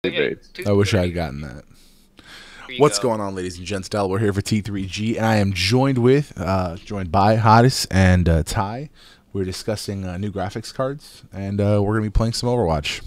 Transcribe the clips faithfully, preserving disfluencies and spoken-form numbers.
debates. I wish I had gotten that. What's go. going on, ladies and gents? Del, we're here for T three G, and I am joined with, uh, joined by Hodis and uh, Ty. We're discussing uh, new graphics cards, and uh, we're gonna be playing some Overwatch.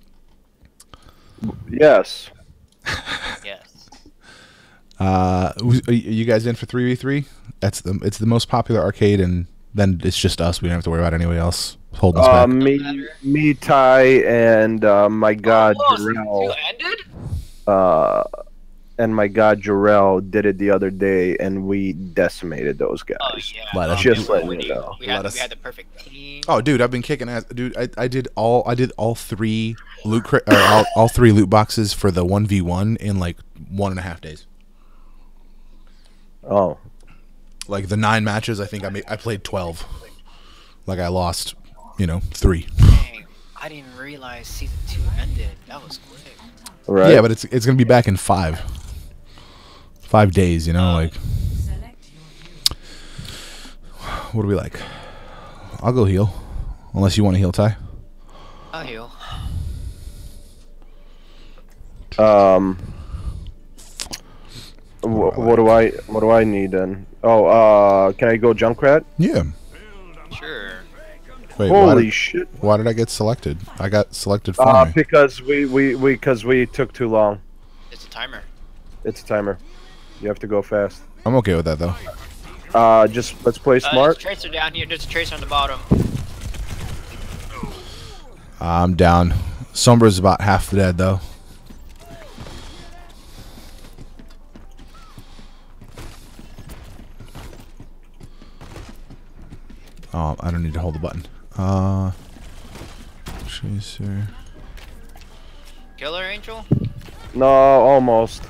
Yes. Yes. Uh, are you guys in for three v three? That's the it's the most popular arcade, and then it's just us. We don't have to worry about anybody else holding us Uh, back. me, me, Ty, and uh, my god, Oh, Jarrell. you ended? Uh, and my god, Jarrell did it the other day, and we decimated those guys. Oh yeah. Let us- Just we, letting you know. We Let had, us- we had the perfect team. Oh, dude, I've been kicking ass. Dude, I, I did all I did all three loot cra- or all, all three loot boxes for the one v one in like one and a half days. Oh. Like the nine matches, I think I made, I played twelve. Like I lost, you know, three. Dang, I didn't realize season two ended. That was quick. Right. Yeah, but it's it's gonna be back in five, five days. You know, like what do we like? I'll go heal, unless you want to heal, Ty. I'll heal. Um. Wh what do I what do I need then? Oh, uh, can I go Junkrat? Yeah. Sure. Wait, why Holy did, shit! why did I get selected? I got selected for Uh, me. because we we we because we took too long. It's a timer. It's a timer. You have to go fast. I'm okay with that though. Uh, just let's play Uh, smart. there's a tracer down here. There's a tracer on the bottom. I'm down. Sombra's about half dead though. Oh, I don't need to hold the button. Uh, Tracer. Killer Angel? No, almost.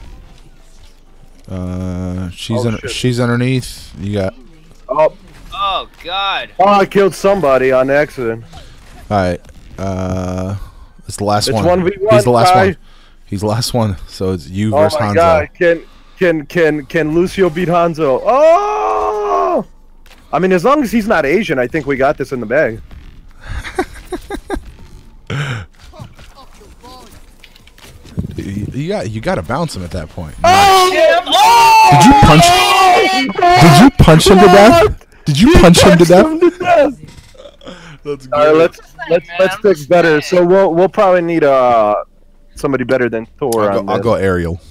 Uh, she's Oh, un shit. she's underneath. You got. Oh, Oh god. oh, I killed somebody on accident. All right. Uh, it's the last It's one. one v one, He's the last Ty. one. He's the last one. So it's you Oh versus my Hanzo. god! Can can can can Lucio beat Hanzo? Oh! I mean, as long as he's not Asian, I think we got this in the bag. You you got you got to bounce him at that point. Oh! Did you punch? Did you punch him to death? Did you punch him to death? Let's All right, let's let's man, let's I'm pick just better. saying. So we'll we'll probably need uh somebody better than Thor. I'll on go, I'll this. go aerial.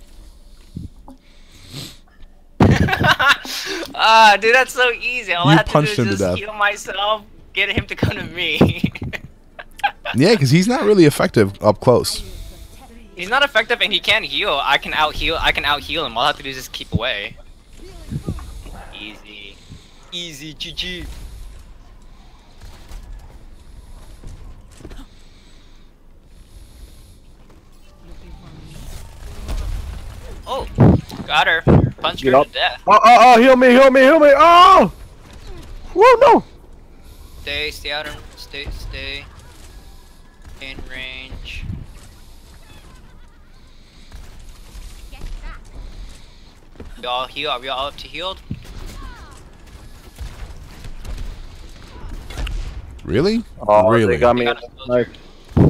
Ah, dude, that's so easy. All You I have to do punched is him to just death. heal myself, get him to come to me. Yeah, because he's not really effective up close. He's not effective and he can't heal. I can out heal. I can out heal him. All I have to do is just keep away. Easy, easy, G G. Oh, got her. Punched Get her up. to death. Oh, oh, oh, heal me, heal me, heal me. Oh! Whoa, no. Stay, stay out of, stay, stay in range. We all heal. Are we all up to healed? Really? Oh, really? they got me. They in got us the both. knife.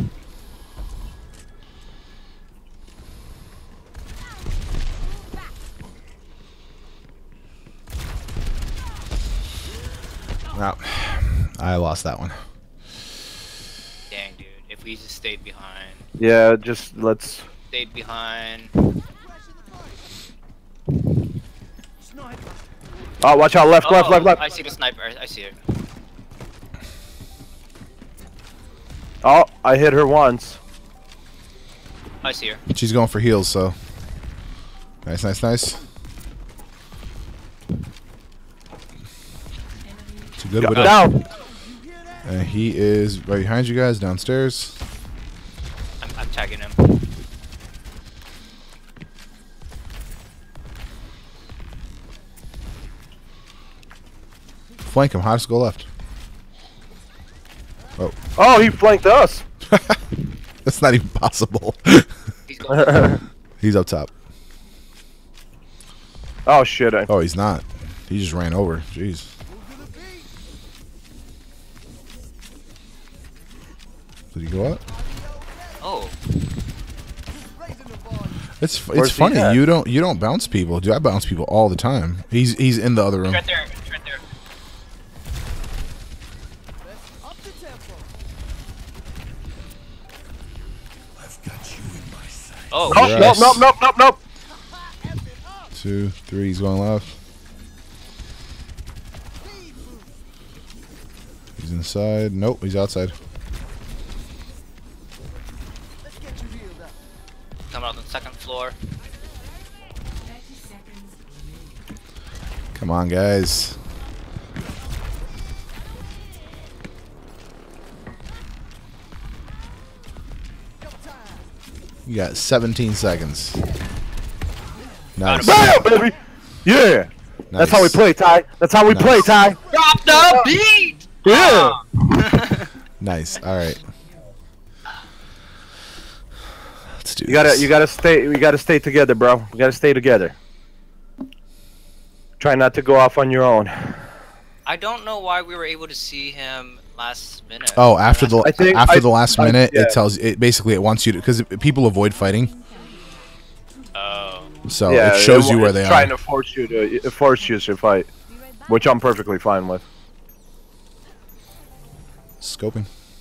No, I lost that one. Dang, dude. If we just stayed behind, Yeah, just let's. stayed behind. Oh, watch out! Left, left, Oh, left, left. I see the sniper. I, I see it. Oh, I hit her once. I see her. She's going for heals, so nice, nice, nice. Too good with it. Down. And he is right behind you guys downstairs. I'm, I'm tagging him. Flank him. Hottest go left. Oh, Oh, he flanked us. that's not even possible. He's going. He's up top. Oh shit! I Oh, he's not. He just ran over. Jeez. Did he go up? Oh. It's Where's it's he funny. at? You don't you don't bounce people. Dude, I bounce people all the time. He's he's in the other room. Right there. It's right there. Oh, Nope, Yes. nope, nope, nope, nope, nope. Two, three. He's going left. He's inside. Nope, he's outside. coming out on the second floor. Come on, guys. You got seventeen seconds. Nice. Bam, baby. Yeah. That's how we Nice. play, Ty. That's how we Nice. play, Ty. Drop the beat! Yeah. Nice. All right. Let's do You gotta, this. you gotta stay. We gotta stay together, bro. We gotta stay together. Try not to go off on your own. I don't know why we were able to see him last minute. Oh, after the I think after I- the last I- minute, yeah. it tells it basically it wants you to because people avoid fighting, Oh. so it shows you where they trying are. to force you to uh, force you to fight, which I'm perfectly fine with. Scoping.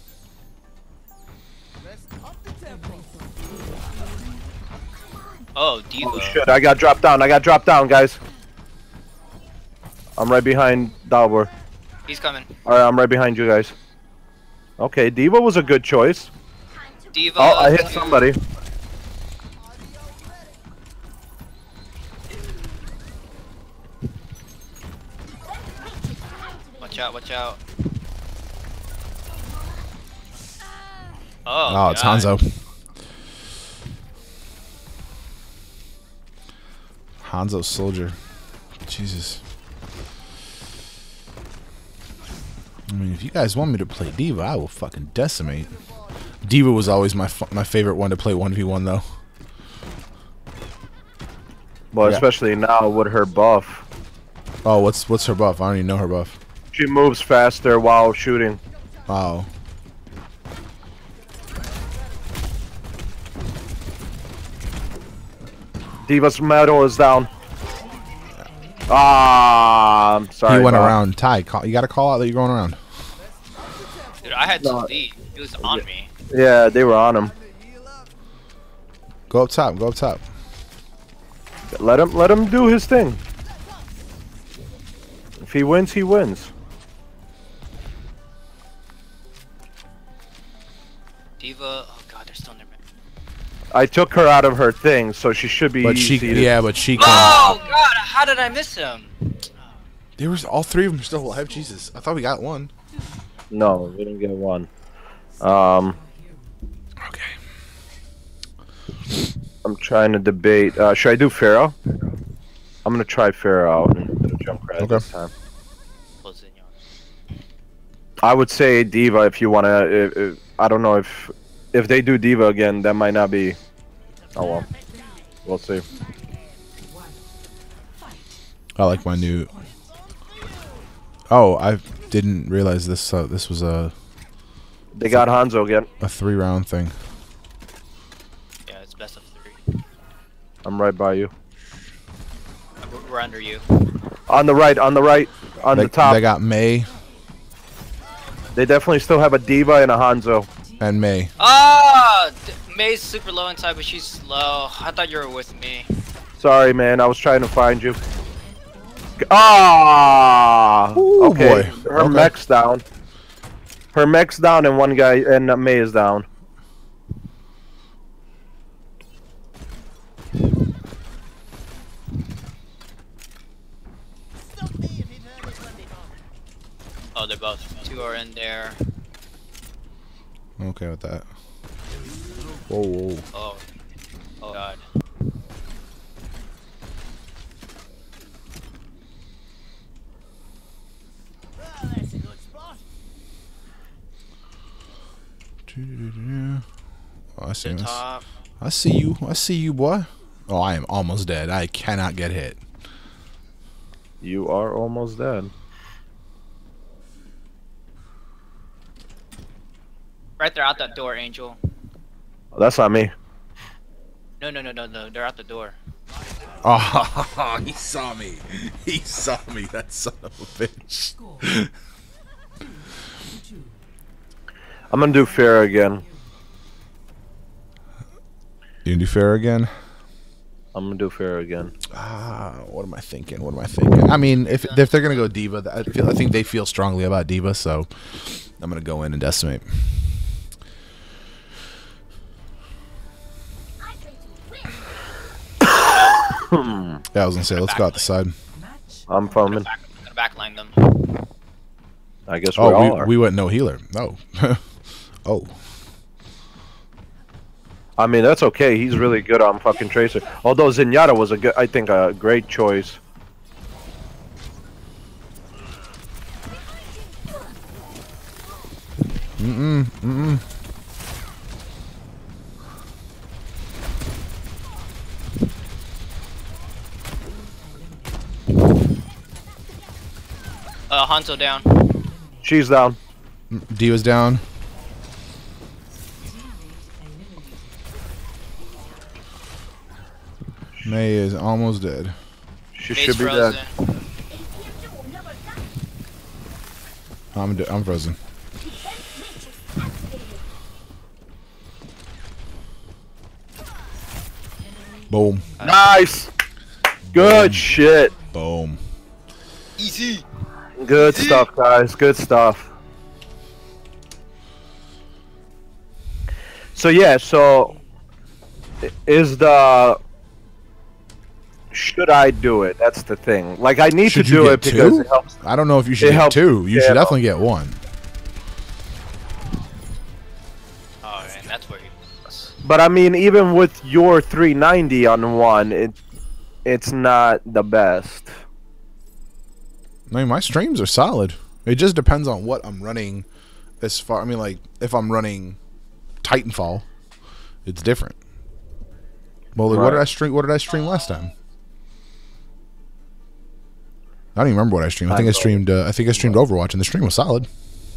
Oh, Diva. Oh shit! I got dropped down. I got dropped down, guys. I'm right behind Dalbor. He's coming. All right, I'm right behind you guys. Okay, Diva was a good choice. Diva. Oh, I hit to- somebody. Watch out, watch out. Oh, Oh, it's God. Hanzo. Hanzo soldier. Jesus. I mean, if you guys want me to play Diva, I will fucking decimate. Diva was always my fu- my favorite one to play one v one though. Well, Yeah. especially now with her buff. Oh, what's what's her buff? I don't even know her buff. She moves faster while shooting. Oh. Diva's medal is down. Ah, I'm sorry. He went Bob. around. Ty, call, you got to call out that you're going around. Dude, I had No. to lead. He was on me. Yeah, they were on him. Go up top. Go up top. Let him, let him do his thing. If he wins, he wins. Diva. Oh, God, they're still in there, man. I took her out of her thing, so she should be. But she, easy to- yeah, but she. Can, Oh, God, how did I miss him? There was all three of them still alive. Jesus, I thought we got one. No, we didn't get one. Um, Okay. I'm trying to debate. Uh, should I do Pharaoh? I'm gonna try Pharaoh out instead of Junkrat Okay. this time. Close in, y'all. I would say Diva if you wanna. If, if, I don't know if if they do Diva again, that might not be. Oh well, we'll see. I like my new. Oh, I didn't realize this. Uh, this was a They got Hanzo again. a three round thing. Yeah, it's best of three. I'm right by you. Uh, We're, we're under you. On the right, on the right, on They, the top. they got May They definitely still have a Diva and a Hanzo. and May. Ah! D- May's super low inside, but she's low. I thought you were with me. Sorry, man. I was trying to find you. Ah. Ooh, okay. boy. Her Okay. mech's down. Her mech's down, and one guy and uh, May is down. Oh, they're both. Two are in there. I'm okay with that. Whoa, whoa. Oh. Oh, God. Oh, I see The this. top. I see you. I see you, boy. Oh, I am almost dead. I cannot get hit. You are almost dead. Right there, out that door, Angel. Oh, that's not me. No, No, no, no, no, no. They're out the door. Oh, he saw me. He saw me. That son of a bitch. I'm gonna do fair again. You can do fair again? I'm gonna do fair again. Ah, what am I thinking? What am I thinking? I mean, if if they're gonna go diva, I feel I think they feel strongly about diva, so I'm gonna go in and decimate. Yeah, I was gonna say, let's go out the side. I'm foaming. Back, I'm gonna backline them. I guess we Oh, all we, are. we went no healer. No. Oh. I mean, that's okay. He's really good on fucking Tracer. Although Zenyatta was a good, I think, a great choice. Mm-mm. Mm-mm. Uh, Hanzo down. She's down. Diva's down. May is almost dead. She Base should be frozen. dead. I'm de I'm frozen. Boom. Nice. Good Boom. shit. Boom. Easy. Good stuff, guys. Good stuff. So yeah, so i- is the should I do it? That's the thing. Like I need Should to you do get it because two? it helps. I don't know if you should It get helps- two. You yeah, should no. definitely get one. Oh, and that's where he. But I mean, even with your three ninety on one, it it's not the best. I mean, my streams are solid. It just depends on what I'm running. As far, I mean, like if I'm running Titanfall, it's different. Well, like, what did Right. I stream? What did I stream last time? I don't even remember what I streamed. I think I streamed. Uh, I think I streamed Overwatch, and the stream was solid.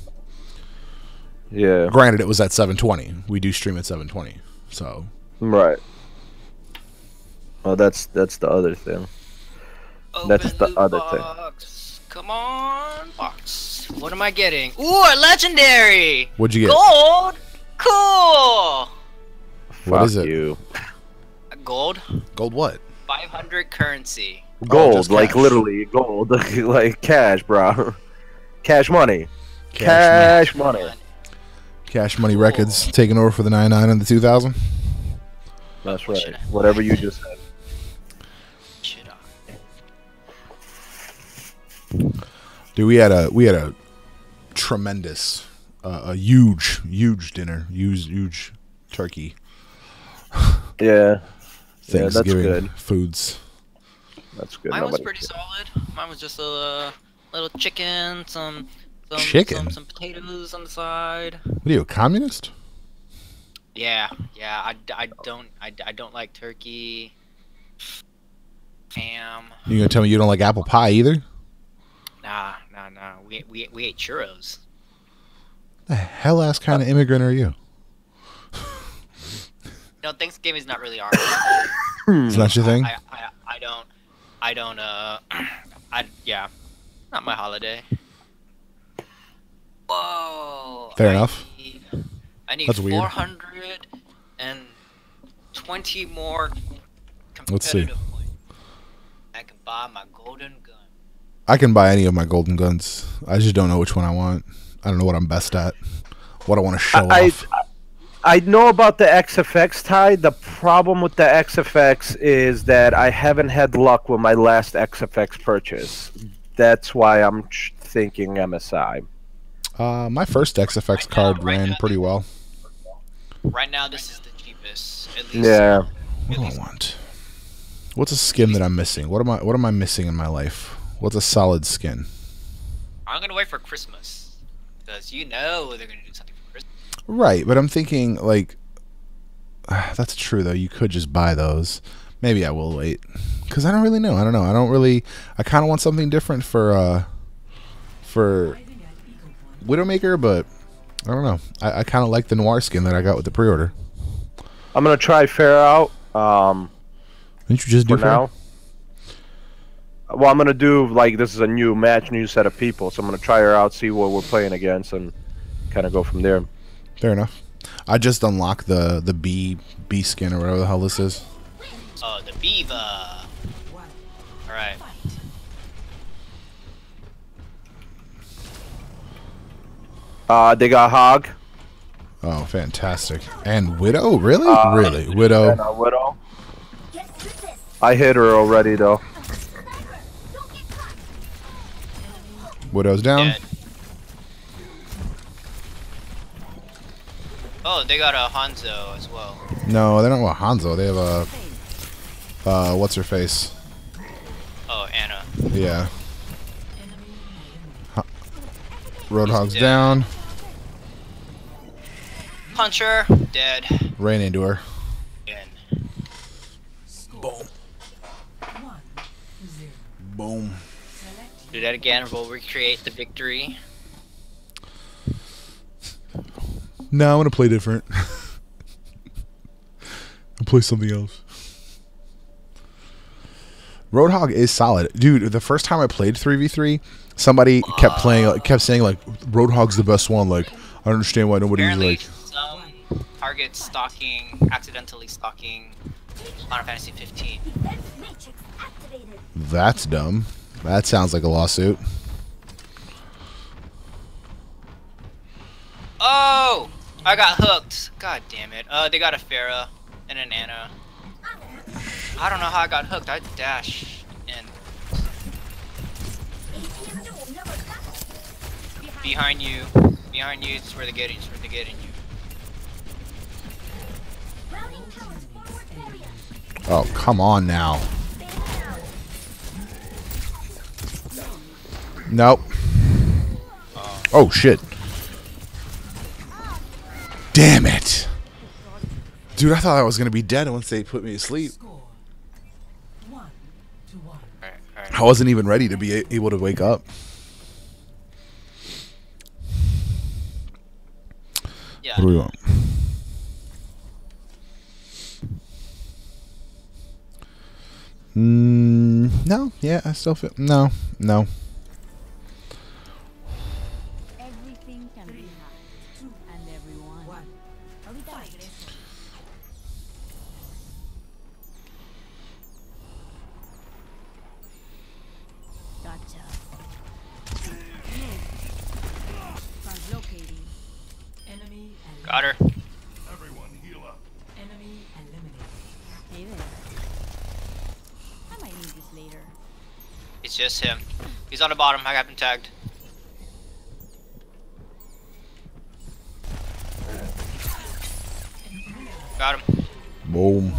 Yeah. Granted, it was at seven twenty. We do stream at seven twenty, so Right. Well, that's that's the other thing. That's Open the loot other thing. box. Come on, box. What am I getting? Ooh, a legendary. what'd you get? Gold. Cool. What Fuck is it? You. A gold. Gold what? five hundred currency. Gold, just like cash. literally gold, like cash, bro. Cash money. Cash Cash money. Cash Money Records taking over for the ninety-nine and the two thousand. That's What right. should I- Whatever you just said. Should I? Dude, we had a we had a tremendous, uh, a huge, huge dinner, huge, huge turkey. Yeah. Yeah, that's Thanksgiving good. foods. That's good. Mine was Nobody pretty cares. solid. Mine was just a uh, little chicken, some some, Chicken? some some potatoes on the side. What are you, a communist? Yeah, yeah. I, I don't I, I don't like turkey. Ham. You gonna tell me you don't like apple pie either? Nah, nah, nah. We we we ate churros. The hell ass kind of immigrant are you? No, Thanksgiving's not really our. It's not your thing. I, I I don't I don't uh I yeah, not my holiday. Whoa. Fair I enough. Need, I need That's weird. four hundred and twenty more Let's see. competitive points. I can buy my golden gun. I can buy any of my golden guns. I just don't know which one I want. I don't know what I'm best at. What I want to show I, off. I know about the X F X tie. The problem with the X F X is that I haven't had luck with my last X F X purchase. That's why I'm ch- thinking M S I. Uh, my first X F X Right now- card right ran now- pretty well. Right now, this is the cheapest. At least. Yeah. What do I want? What's a skin that I'm missing? What am I? What am I missing in my life? What's a solid skin? I'm gonna wait for Christmas because you know they're gonna do something for Christmas. Right, but I'm thinking like that's true though. You could just buy those. Maybe I will wait because I don't really know. I don't know. I don't really. I kind of want something different for uh for Widowmaker, but I don't know. I, I kind of like the noir skin that I got with the pre-order. I'm gonna try fair out. Um, Didn't you just do for now. Well, I'm gonna do like this is a new match, new set of people, so I'm gonna try her out, see what we're playing against, and kind of go from there. Fair enough. I just unlocked the the B B skin or whatever the hell this is. Oh, the Beaver. Alright. Uh, they got Hog. Oh, fantastic. And Widow? Really? Uh, really? Widow. And a Widow. I hit her already though. Widow's down. Dead. Oh, they got a Hanzo as well. No, they don't have a Hanzo. They have a... Uh, what's her face? Oh, Anna. Yeah. Ha Roadhog's down. Puncher, dead. Rain into her. Again. Boom. Boom. Do that again, we'll recreate the victory. No, I'm gonna play different. I'll play something else. Roadhog is solid, dude. The first time I played three v three, somebody kept playing, like, kept saying like Roadhog's the best one. Like, I don't understand why nobody's Apparently, like. some targets stalking, accidentally stalking Final Fantasy fifteen. That's dumb. That sounds like a lawsuit. Oh! I got hooked. God damn it. Uh, they got a Pharah and an Anna. I don't know how I got hooked. I dash in. Behind you. Behind you. It's where they're getting. It's where they're getting you. Oh, come on now. Nope. Oh, shit. Damn it. Dude, I thought I was going to be dead once they put me to sleep. Alright, alright. I wasn't even ready to be a- able to wake up. Yeah. What do we want? Mm, no, yeah, I still feel... No, no. Everything can be hacked, and everyone. Are we done? Gotcha. Translocating. Enemy and Got her. enemy eliminated. Hey there. I might need this later. It's just him. He's on the bottom. I got him tagged. Got him. Boom.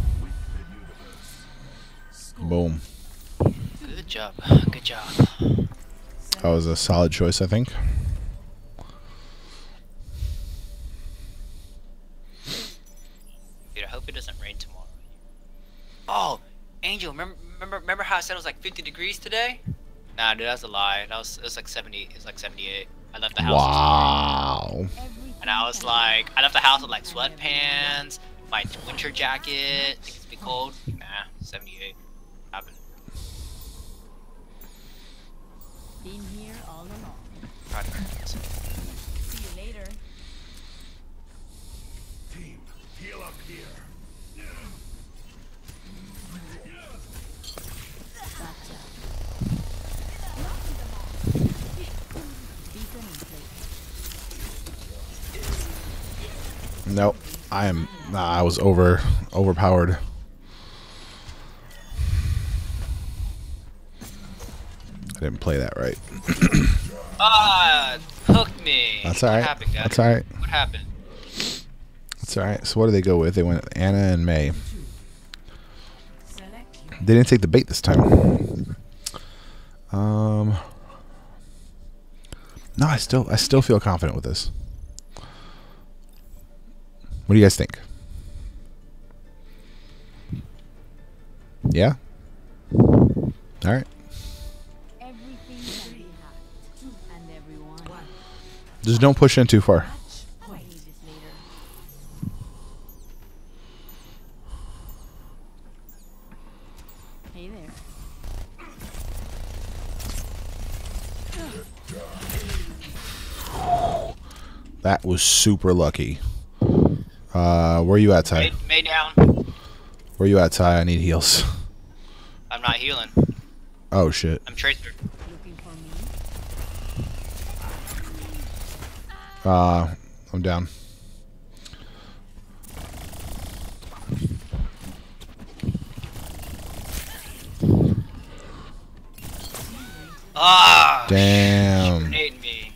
Boom. Good job. Good job. That was a solid choice, I think. Dude, I hope it doesn't rain tomorrow. Oh, Angel, remember, remember, remember how I said it was like fifty degrees today? Nah, dude, that's a lie. That was, it was like seventy. It was like seventy-eight. I left the house. Wow. And I was like, I left the house with like sweatpants, my winter jacket. Think it's be cold? Nah, seventy-eight. Happened. Been here all along. Tried to burn it. See you later. Team, heal up here. Gotcha. Beacon in place. Nope. I am... Nah, I was over... Overpowered. I didn't play that right. Ah, hooked me. That's What alright. happened, Dad? That's alright. What happened? That's alright. So what do they go with? They went Anna and May. Select you. They didn't take the bait this time. Um... No, I still... I still feel confident with this. What do you guys think? Yeah? Alright. Everything can be hacked, and everyone. Just don't push in too far. I need this later. Hey there. That was super lucky. Uh, where you at, Ty? Made, made down. Where you at, Ty? I need heals. I'm not healing. Oh shit. I'm Tracer. Looking for me? Uh, I'm down. Ah! Damn. Grenade me.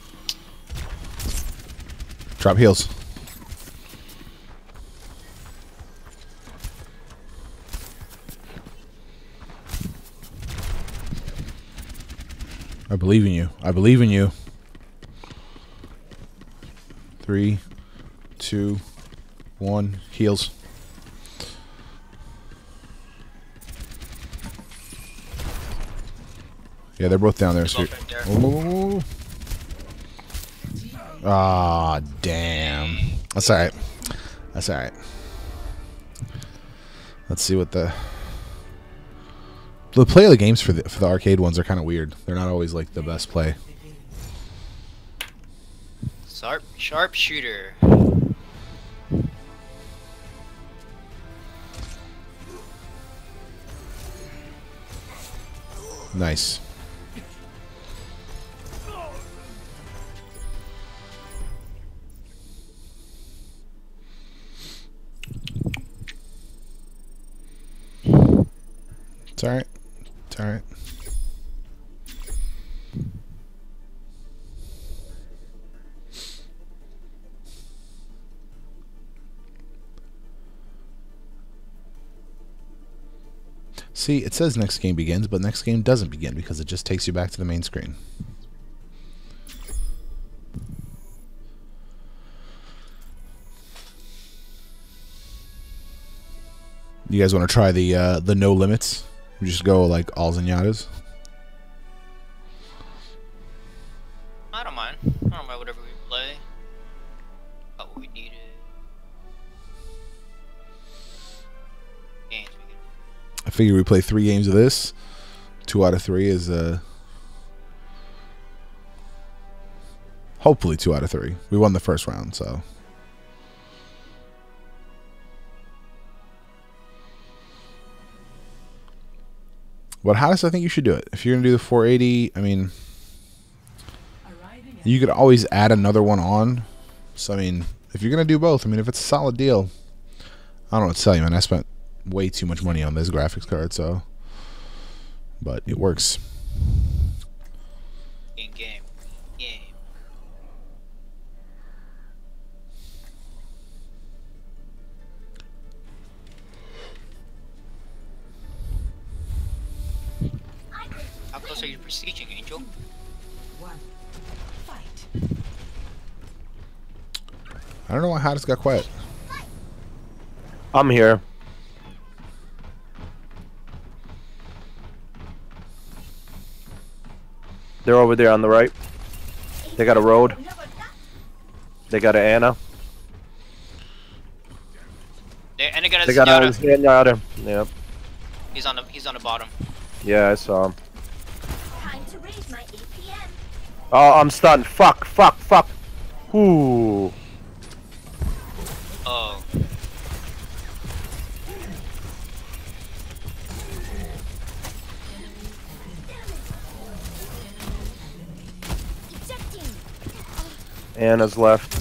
Drop heals. I believe in you. I believe in you. Three, two, one. Heals. Yeah, they're both down there. They're both right there. Oh. Ah, damn. That's alright. That's alright. Let's see what the the play of the games for the for the arcade ones are kind of weird. They're not always like the best play. Sharp, sharpshooter. Nice. It's alright. It's alright. See, it says next game begins, but next game doesn't begin because it just takes you back to the main screen. You guys want to try the uh, the no limits? We just go like all Zenyatas. I don't mind. I don't mind whatever we play. About what we needed. Games we get. I figure we play three games of this. Two out of three is uh hopefully two out of three. We won the first round, so. But Hottest, I think you should do it. If you're gonna do the four eighty, I mean, you could always add another one on. So I mean, if you're gonna do both, I mean, if it's a solid deal, I don't know what to tell you, man. I spent way too much money on this graphics card, so. But it works. In game. Game. How close are you besieging, Angel? I don't know why Hottest got quiet. I'm here. They're over there on the right. They got a road. They got an Anna. They, and they got a They got a Zenyatta. Zenyatta. Yep. He's on the he's on the bottom. Yeah, I saw him. Time to raise my A P M. Oh, I'm stunned. Fuck, fuck, fuck. Ooh. Oh. Ejecting. Anna's left.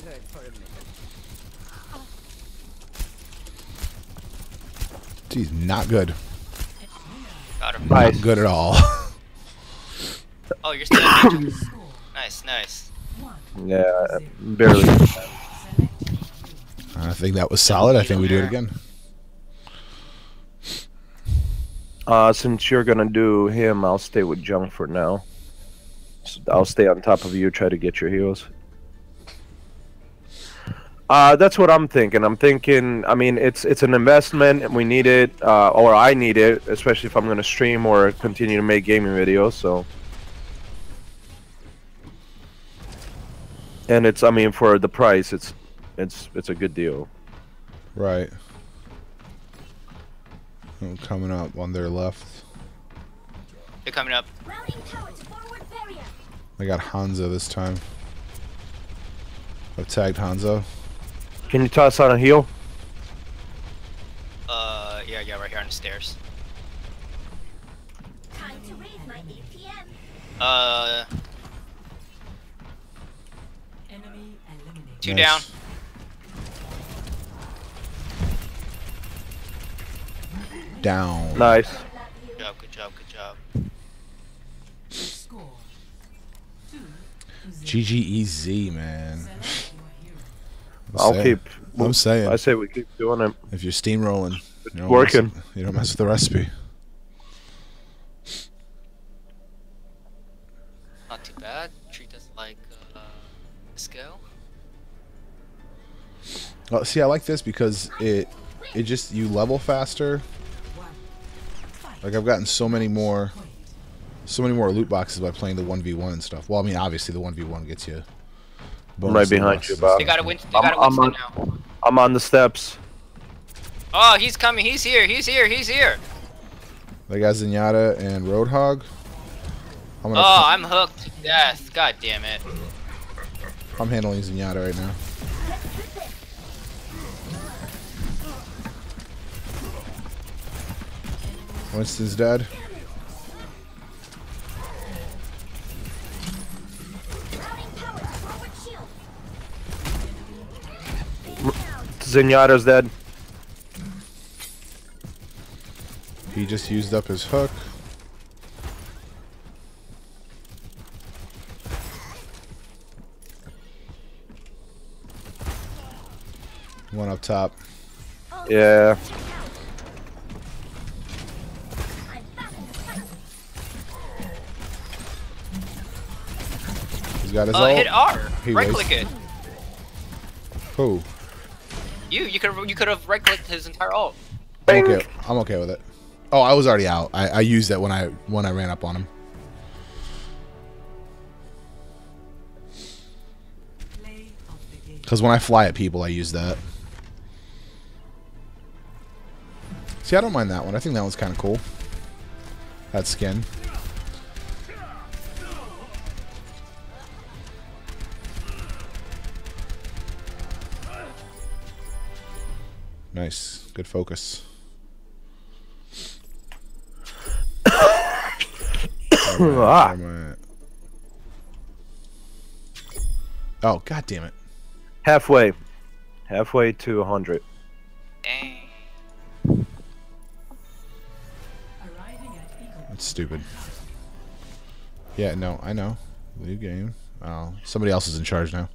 Geez, not good. Got him. Nice. Not good at all. Oh, you're still in Angel. Nice, nice. Yeah, barely. I think that was solid. I think we do it again. Uh, since you're gonna do him, I'll stay with Jung for now. So I'll stay on top of you, try to get your heals. Uh, that's what I'm thinking. I'm thinking. I mean, it's it's an investment, and we need it, uh, or I need it, especially if I'm gonna stream or continue to make gaming videos. So, and it's. I mean, for the price, it's it's it's a good deal. Right. Oh, coming up on their left. They're coming up. Routing power to forward barrier. I got Hanzo this time. I've tagged Hanzo. Can you toss on a heal? Uh, yeah, yeah, right here on the stairs. Time to raise my A P M. Uh, Enemy eliminated. two Nice. down. Down. Nice. Good job, good job, good job. Score. Two to zero. G G E Z, man. Select your hero. I'm I'll saying. keep. I'm saying. I say we keep doing it. If you're steamrolling, you don't Working. Mess with, you don't mess with the recipe. Not too bad. Treat us like uh, a scale. Well, see, I like this because it it just you level faster. One. Fight. Like I've gotten so many more, so many more loot boxes by playing the one v one and stuff. Well, I mean, obviously the one v one gets you. I'm bonus right loot behind boxes you, Bob. They got a win. They I'm- got a I'm Winston on- now. I'm on the steps. Oh, he's coming. He's here. He's here. He's here. They got Zenyatta and Roadhog. I'm gonna. Oh, I'm hooked to death. God damn it. I'm handling Zenyatta right now. Winston's dead. Routing power to forward shield. Zenyatta's dead. He just used up his hook. One up top. Yeah. I'm back in the fight. He's got his Uh, ult. hit R. He Right wastes- click it. Who? You, you could you could have right clicked his entire ult. I'm okay. I'm okay with it. Oh, I was already out. I, I used it when I when I ran up on him. Play of the game. Because when I fly at people, I use that. See, I don't mind that one. I think that one's kind of cool. That skin. Nice. Good focus. Where am I- Ah. where am I at? Oh, god damn it. Halfway. Halfway to one hundred. Dang. Arriving at Eagle. That's stupid. Yeah, no, I know. Leave game. Oh, somebody else is in charge now.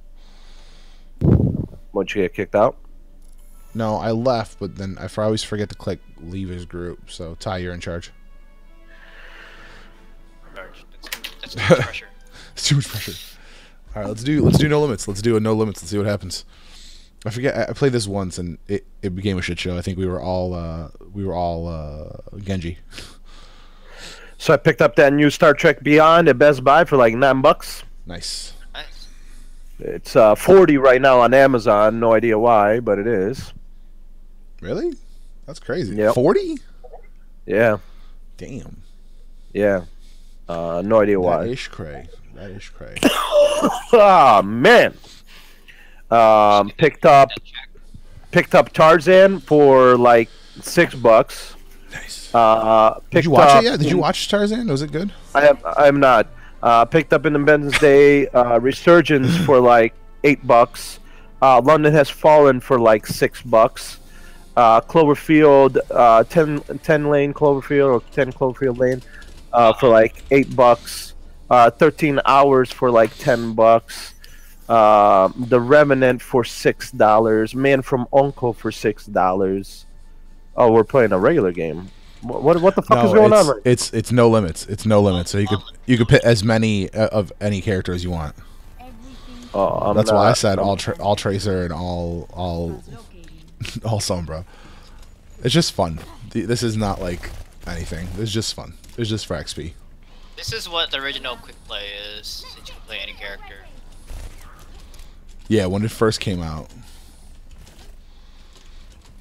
Once you get kicked out. No, I left, but then I f- I always forget to click leave his group. So, Ty, you're in charge. That's, that's too much pressure. It's too much pressure. All right, let's do let's do no limits. Let's do a no limits. Let's see what happens. I forget. I, I played this once and it, it became a shit show. I think we were all uh, we were all uh, Genji. So I picked up that new Star Trek Beyond at Best Buy for like nine bucks. Nice. Nice. It's uh, forty right now on Amazon. No idea why, but it is. Really? That's crazy. Yep. Forty? Yeah, Damn. yeah. Uh, no idea That why. is cray. That is cray. Ah man. Um, picked up picked up Tarzan for like six bucks. Nice. Uh, picked Did you watch up, it yet? Did you watch Tarzan? Was it good? I am. I am not. Uh, picked up Independence Day uh, Resurgence for like eight bucks. Uh, London Has Fallen for like six bucks. Uh, Cloverfield, uh, ten, ten lane Cloverfield or ten Cloverfield lane uh, for like eight bucks. Uh, thirteen hours for like ten bucks. Uh, the Revenant for six dollars. Man from Uncle for six dollars. Oh, we're playing a regular game. What what, what the fuck is going it's, on? Right? It's it's no limits. It's no limits. So you could you could pick as many uh, of any character as you want. Everything Oh, I'm That's why I not- said all tra- all Tracer and all all locating. all Sombra. It's just fun. Th- This is not like anything. It's just fun. It's just for X P. This is what the original quick play is, since you can play any character. Yeah, when it first came out.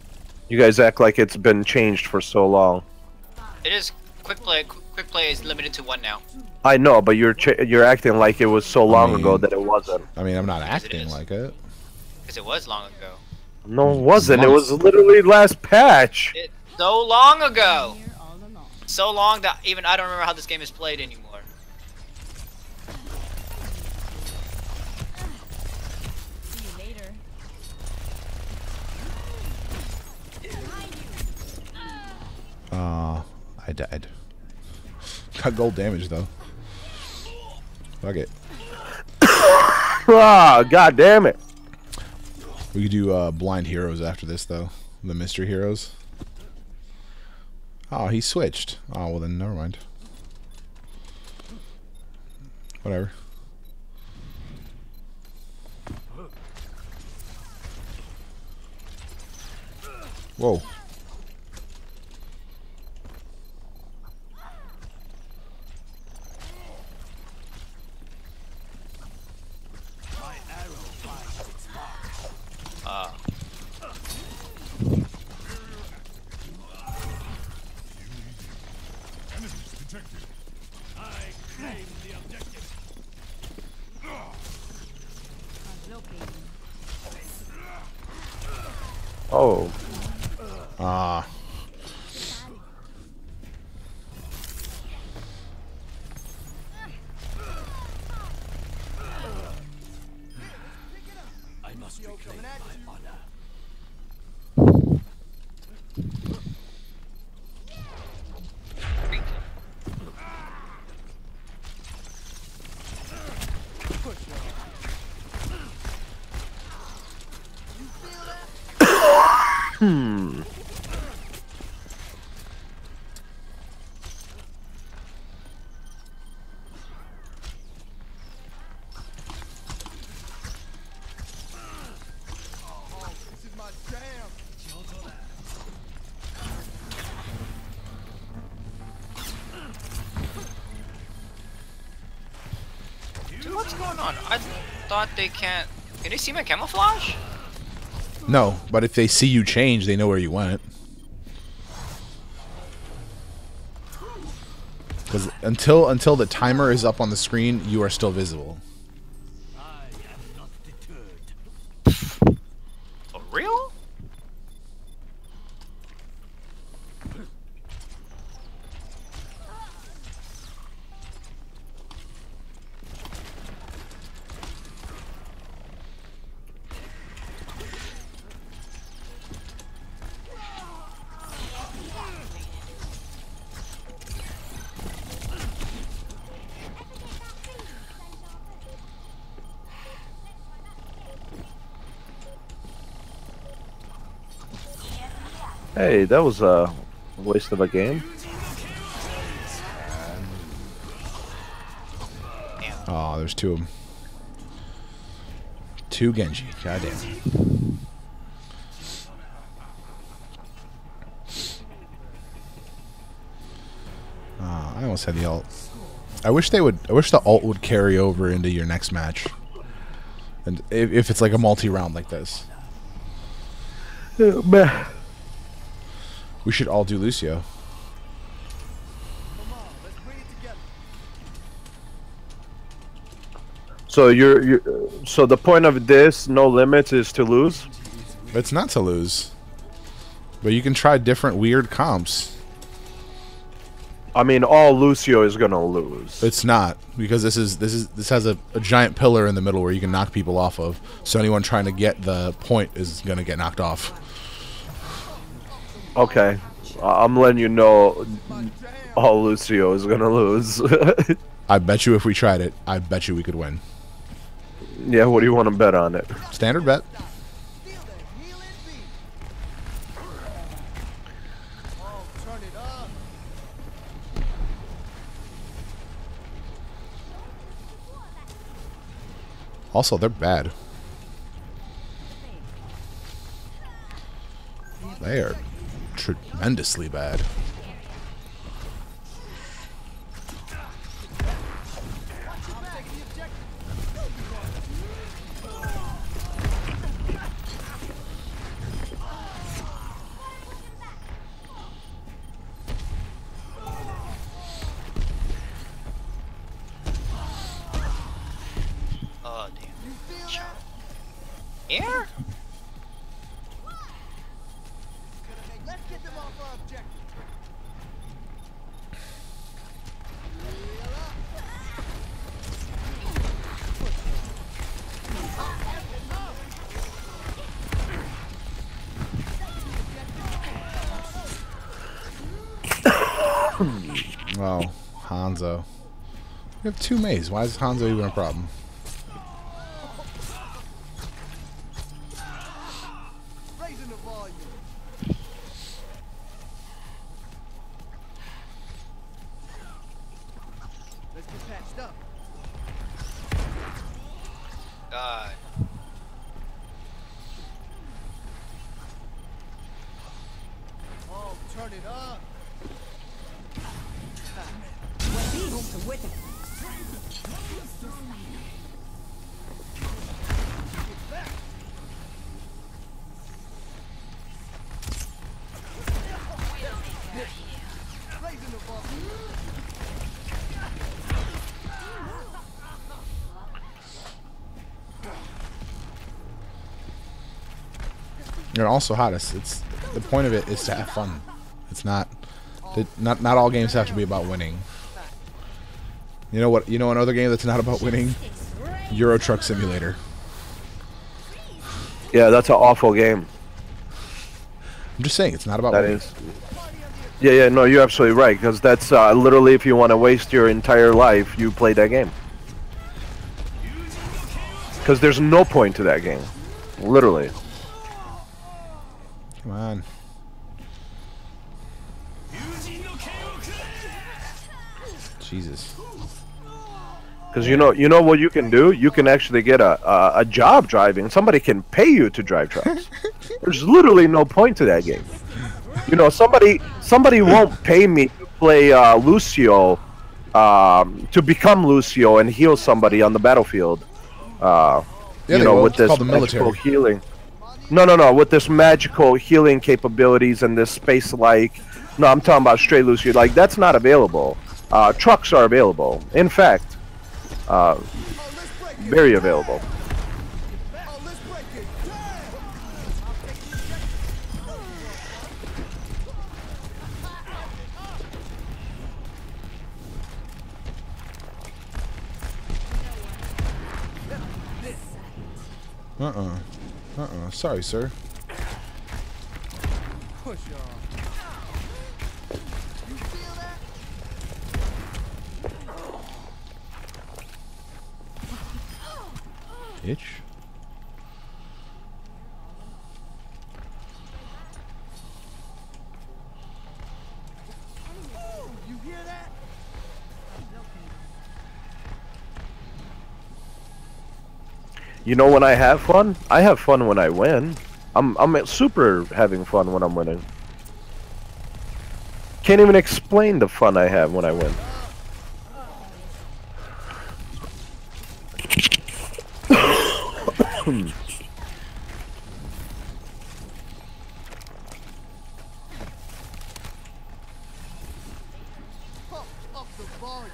You guys act like it's been changed for so long. It is quick play. Qu- Quick play is limited to one now. I know, but you're ch- you're acting like it was so long mean- ago that it wasn't. I mean, I'm not Yes, it acting is. like it. Because it was long ago. No, it wasn't. It Months. was literally last patch. It so long ago. Here all along. So long that even I don't remember how this game is played anymore. See you later. Uh, I died. Got gold damage though. Fuck it. Ah, god damn it. We could do uh, blind heroes after this though. The mystery heroes. Oh, he switched. Oh, well then never mind. Whatever. Whoa. Uh, Detected. I claim the objective. Locating. Oh. Ah. I must reclaim my honor. Hmm. dude, what's going on? I thought they can't. Can they see my camouflage? No, but if they see you change, they know where you went. Because until until the timer is up on the screen, you are still visible. I am not deterred. For real? Hey, that was a waste of a game. Oh, there's two of them. Two Genji. Goddamn. Oh, I almost had the ult. I wish they would. I wish the ult would carry over into your next match, and if, if it's like a multi-round like this, we should all do Lucio. So you're, you so the point of this no limits is to lose. It's not to lose, but you can try different weird comps. I mean, all Lucio is gonna lose. It's not, because this is this is this has a, a giant pillar in the middle where you can knock people off of. So anyone trying to get the point is gonna get knocked off. Okay, I- I'm letting you know, all Lucio is gonna lose. I bet you if we tried it, I bet you we could win. Yeah, what do you want to bet on it? Standard bet. Also, they're bad. They are tremendously bad. Oh, Hanzo. We have two Mays. Why is Hanzo even a problem? God. Oh, turn it up. And also, hottest. It's the point of it is to have fun. It's not, it, not not all games have to be about winning. You know what? You know another game that's not about winning? Euro Truck Simulator. Yeah, that's an awful game. I'm just saying, it's not about That winning. is. Yeah, yeah, no, you're absolutely right, because that's uh, literally if you want to waste your entire life, you play that game. Because there's no point to that game. Literally. Come on. Jesus. Because you know, you know what you can do? You can actually get a, a a job driving. Somebody can pay you to drive trucks. There's literally no point to that game. You know, somebody somebody won't pay me to play uh, Lucio, um, to become Lucio and heal somebody on the battlefield. Uh, Yeah, you they know, will. with It's this called the magical military. healing. No, no, no. With this magical healing capabilities and this space-like. No, I'm talking about straight Lucio. Like that's not available. Uh, trucks are available. In fact, uh, very available. Oh, let's break it. Uh-uh. Uh-uh. Sorry, sir. Push on. You feel that? Itch. You hear that? You know when I have fun? I have fun when I win. I'm I'm super having fun when I'm winning. Can't even explain the fun I have when I win. Pump up the volume.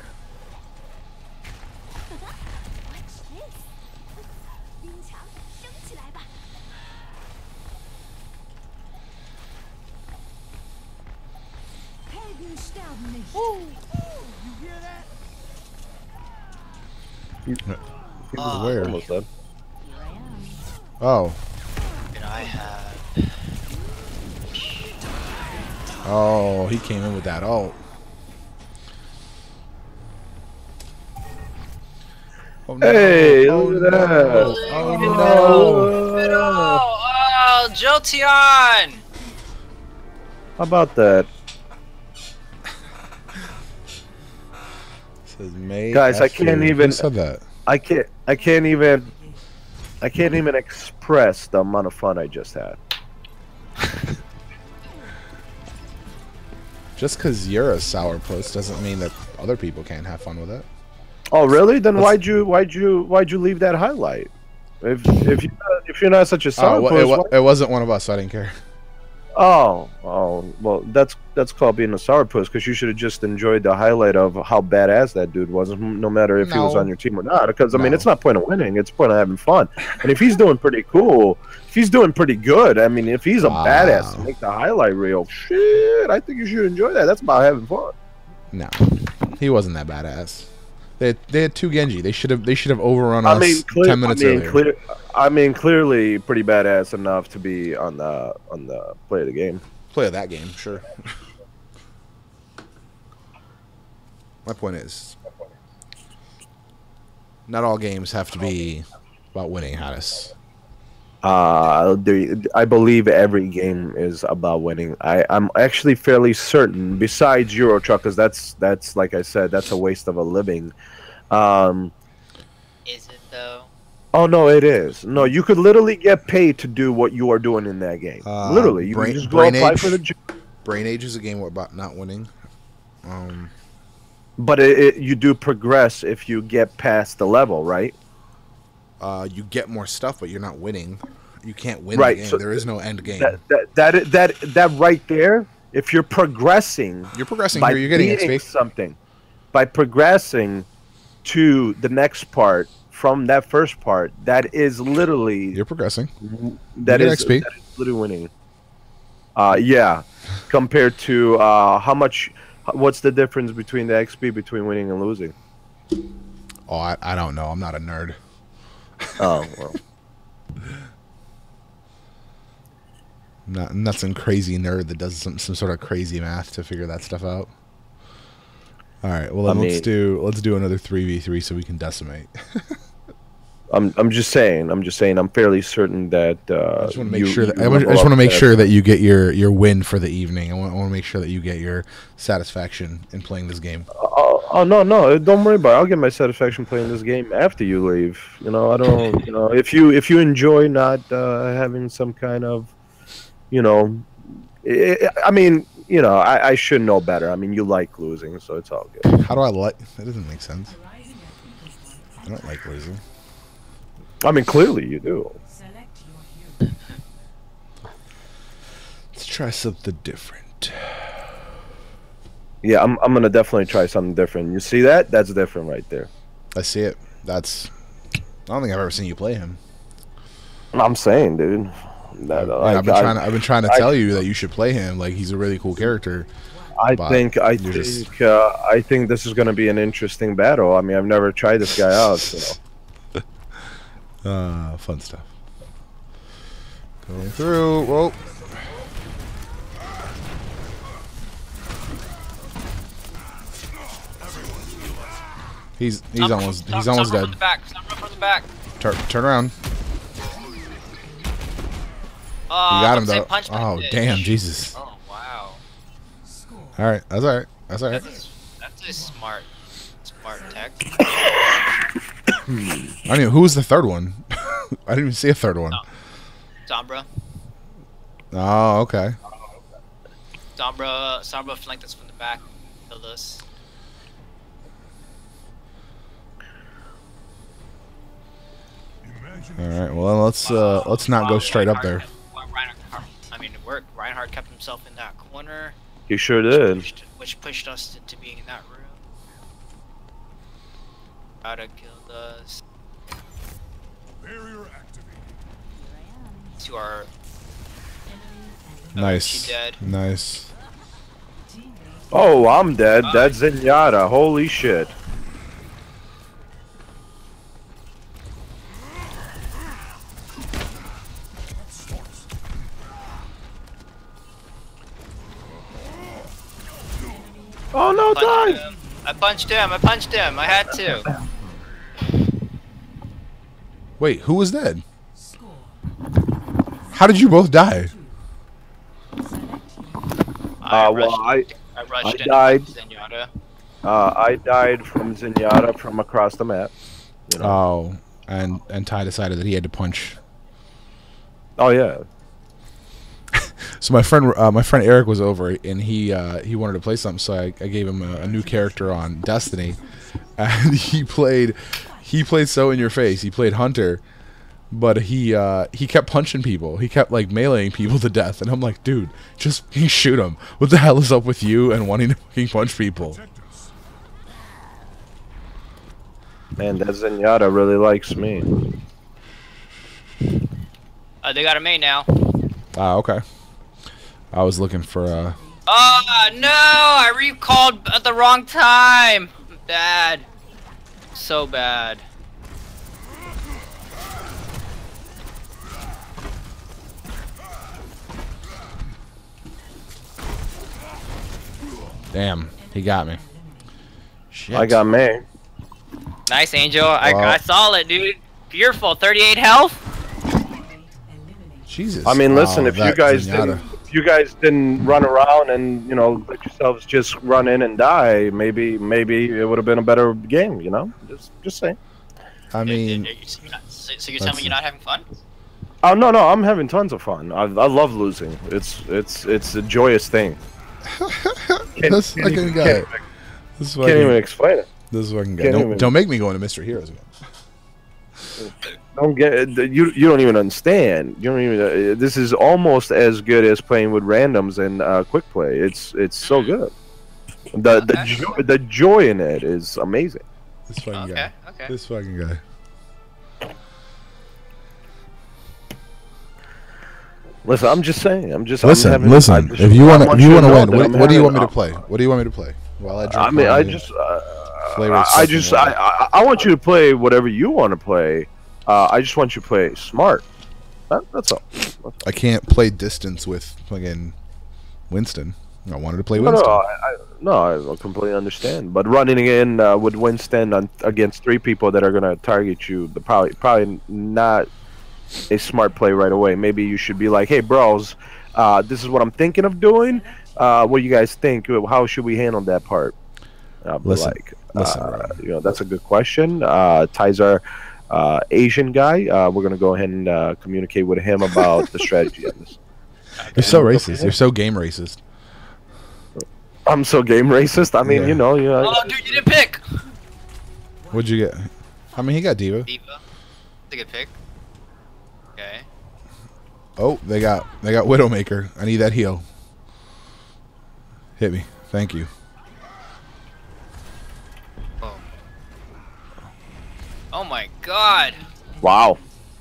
Watch this. 冰墙升起来吧。 Helden sterben nicht. You hear that? He was where? Almost done. Here I am. Oh. And I have. Oh, he came in with that ult. Oh, no. Hey, oh, look at no. that. Oh, no. Oh, oh, Jolteon! How about that? Says May Guys, I F can't Who even- said that? I can't I can't even I can't even express the amount of fun I just had. Just because you're a sourpuss doesn't mean that other people can't have fun with it. Oh really? Then let's- why'd you why'd you why'd you leave that highlight? If if you if you're not such a Oh, sour well, it, wa- it wasn't one of us, so I didn't care. Oh, oh, well, that's that's called being a sourpuss because you should have just enjoyed the highlight of how badass that dude was, no matter if he was No. on your team or not. Because I mean, No. it's not point of winning; it's point of having fun. And if he's doing pretty cool, he's doing pretty good. I mean, if he's a Wow. badass to make the highlight reel, shit, I think you should enjoy that. That's about having fun. No, he wasn't that badass. They had, they had two Genji. They should have they should have overrun I us mean, clear, ten minutes I mean, earlier. clear, I mean, clearly pretty badass enough to be on the on the play of the game. Play of that game, sure. My point is, not all games have to be about winning, Hadis. Uh, the, I believe every game is about winning. I, I'm actually fairly certain, besides Euro Truck, because that's that's like I said, that's a waste of a living. Um, Is it though? oh no, it is. No, you could literally get paid to do what you are doing in that game. Uh, literally, you Brain- can just go Brain apply Age? for the job. Brain Age is a game about not winning. Um, But it, it, you do progress if you get past the level, right? uh, you get more stuff, but you're not winning. You can't win Right, the game. so there is no end game. That that that that, that right there. If you're progressing, you're progressing by here. You're getting beating X P. something, by progressing to the next part from that first part, that is literally You're progressing. that you get is, X P. that is literally winning. Uh, yeah, compared to uh, how much. What's the difference between the X P between winning and losing? Oh, I, I don't know. I'm not a nerd. Oh well. I'm not, I'm not some crazy nerd that does some, some sort of crazy math to figure that stuff out. All right. Well, then I let's mean- do let's do another three v three so we can decimate. I'm I'm just saying. I'm just saying. I'm fairly certain that. Uh, I just want to make you- sure that you I, want- I level just want to up make that. sure that you get your, your win for the evening. I want, I want to make sure that you get your satisfaction in playing this game. Oh, oh no no! Don't worry about it. I'll get my satisfaction playing this game after you leave. You know I don't. You know if you if you enjoy not uh, having some kind of, you know, I, I mean you know I, I should know better. I mean you like losing, so it's all good. How do I like? That doesn't make sense. I don't like losing. I mean clearly you do. Select your hero. Let's try something different. Yeah, I'm I'm gonna definitely try something different. You see that? That's different right there. I see it. That's. I don't think I've ever seen you play him. I'm saying, dude. That, uh, Yeah, I, I've been I- trying. To, I've been trying to I- tell you that you should play him. Like he's a really cool character. I but think I you're just- think uh, I think this is going to be an interesting battle. I mean, I've never tried this guy out, so Uh, fun stuff. Going through. Whoa. He's he's Stop- almost stop- he's stop almost run dead. From the back. Stop run from the back. Turn turn around. Oh, You got him I'm saying though. punch that Oh bitch. damn, Jesus. Oh wow. All right, that's all right. That's all right. That's, that's a smart, smart tech. I don't even. Who was the third one? I didn't even see a third one. Sombra. Oh, okay. Sombra. Sombra flanked us from the back. Killed us. All right. Well, then let's uh let's not go Wow, straight up Reinhardt- there. wow, Reinhardt, I mean, it worked. Reinhardt kept himself in that corner, he sure did. which, which pushed us into being in that room. Rada killed us. Barrier activated. To our Nice. she dead. Nice. Oh, I'm dead. That's Zenyatta. Holy shit. Oh no, Punched die! him. I punched him. I punched him. I had to. Wait, who was dead? How did you both die? I Uh, well, rushed, I I rushed I in died. Zenyatta. uh, I died from Zenyatta from across the map. You know? Oh, and and Ty decided that he had to punch. Oh yeah. So my friend, uh, my friend Eric was over, and he uh, he wanted to play something. So I, I gave him a, a new character on Destiny, and he played he played so in your face. He played Hunter, but he uh, he kept punching people. He kept like meleeing people to death, and I'm like, dude, just fucking shoot him. What the hell is up with you and wanting to fucking punch people? Man, that Zenyatta really likes me. Uh, they got a main now. Ah, okay. I was looking for uh. Oh no! I recalled at the wrong time. Bad. So bad. Damn, he got me. Shit. I got me. Nice, Angel. I, Wow. I saw it, dude. Beautiful. thirty-eight health. Jesus. I mean, listen, Wow, if you that guys Zenyatta. didn't, if you guys didn't run around and you know let yourselves just run in and die, maybe maybe it would have been a better game. You know, just just saying. I mean, So you're not- so so you're telling me you're not having fun? Oh no no, I'm having tons of fun. I, I love losing. It's it's it's a joyous thing. Can't- this can't fucking even- guy. Can't, This can't even fucking, explain it. this fucking guy. can't Don't, even- don't make me go into Mister Heroes again. Don't get it. You you don't even understand. You don't even. Uh, this is almost as good as playing with randoms and uh, quick play. It's it's so good. The the Okay. jo- the joy in it is amazing. This fucking Okay, guy. okay. This fucking guy. Listen, I'm just saying. I'm just. Listen, I'm having, listen. I just If you want to, want if you you want to know win, that what, I'm what do you want having me to a- play? What do you want me to play? While I drink I mean, my I just. Uh, flavored I, I fucking just. water. I, I I want you to play whatever you want to play. Uh, I just want you to play smart. That, that's all. That's all. I can't play distance with fucking Winston. I wanted to play No, Winston. no, I, I, no, I completely understand. But running in uh, with Winston on, against three people that are gonna target you, the probably probably not a smart play right away. Maybe you should be like, "Hey, bros, uh, this is what I'm thinking of doing. Uh, what do you guys think? How should we handle that part?" I'll be Listen, like, listen, uh, bro. you know, that's a good question. Uh, Ty's our uh, Asian guy. Uh, we're gonna go ahead and uh, communicate with him about the strategy on this. You're so racist. You're so game racist. I'm so game racist. I mean, Yeah. you know, you know. Oh, dude, you didn't pick. What'd you get? I mean, he got Diva. Diva. That's a good pick. Okay. Oh, they got they got Widowmaker. I need that heal. Hit me. Thank you. Oh. Oh my God. Wow.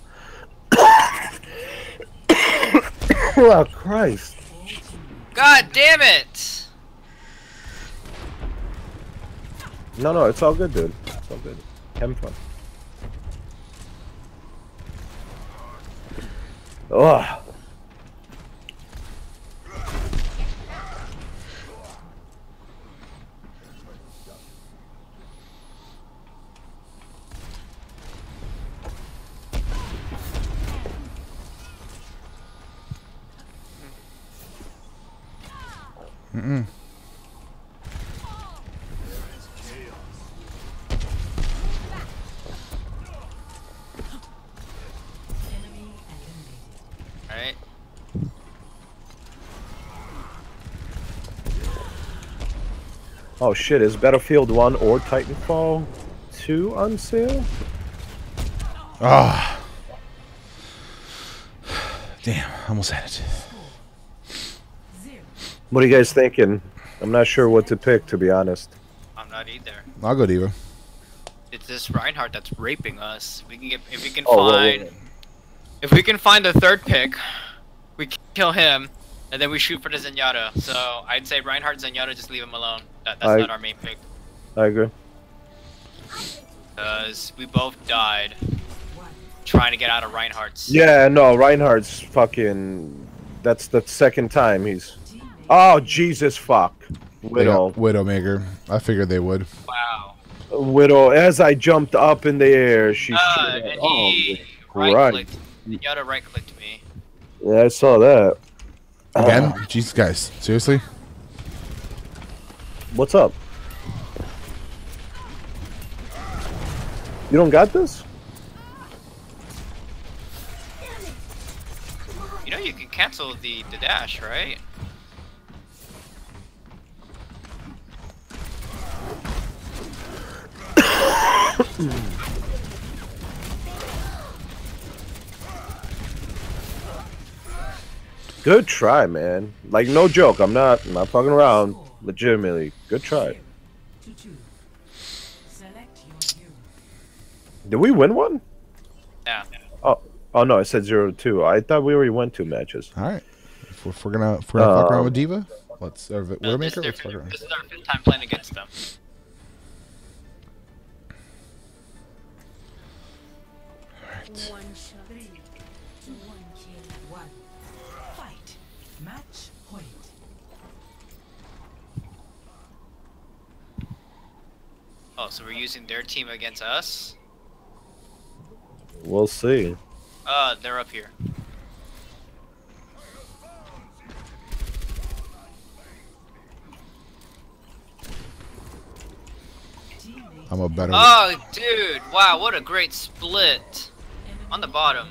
Oh Christ. God damn it. No, no, it's all good, dude. It's all good. Having fun. Ugh. Mm-mm. Alright. Oh shit, is Battlefield one or Titanfall two on sale? Ah. Damn, almost had it. What are you guys thinking? I'm not sure what to pick, to be honest. I'm not either. I'll go Diva. It's this Reinhardt that's raping us. We can get if we can Oh, wait, find wait, wait. if we can find the third pick, we kill him, and then we shoot for the Zenyatta. So I'd say Reinhardt, Zenyatta, just leave him alone. That, that's I- not our main pick. I agree. Because we both died trying to get out of Reinhardt's. Yeah, no, Reinhardt's fucking. That's the second time he's. Oh Jesus fuck, They Widow, got Widowmaker. I figured they would. Wow. Widow. As I jumped up in the air, she. Uh, shot- and oh, he right. right clicked. Zenyatta right clicked me. Yeah, I saw that. Again? Uh, Jesus, guys. Seriously? what's up? You don't got this? You know you can cancel the, the dash, right? Good try, man. Like no joke. I'm not. I'm not fucking around. Legitimately, good try. To choose. Select your hero. Did we win one? Yeah. Oh, Oh no, I said zero to two. I thought we already went two matches. All right. If we're, if we're gonna if we're gonna fuck around Um, with Diva, let's or No, this, Widowmaker. is their Let's fuck fifth, around. this is our fifth time playing against them. One shot. Three, two, one, kill. One. Fight. Match point. Oh, so we're using their team against us? We'll see. Uh, they're up here. I'm a better. Oh, dude! Wow, what a great split. On the bottom.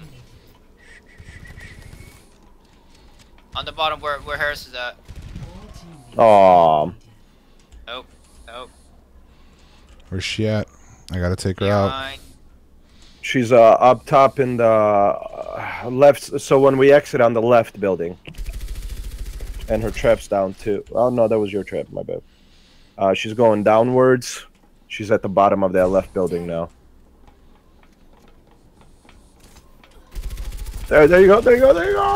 On the bottom where, where Harris is at. Aw. Nope. Nope. Where's she at? I gotta take her out. Behind. She's uh, up top in the uh, left. So when we exit on the left building, and her trap's down too. Oh no, that was your trap. My bad. Uh, she's going downwards. She's at the bottom of that left building now. There, there you go. There you go. There you go.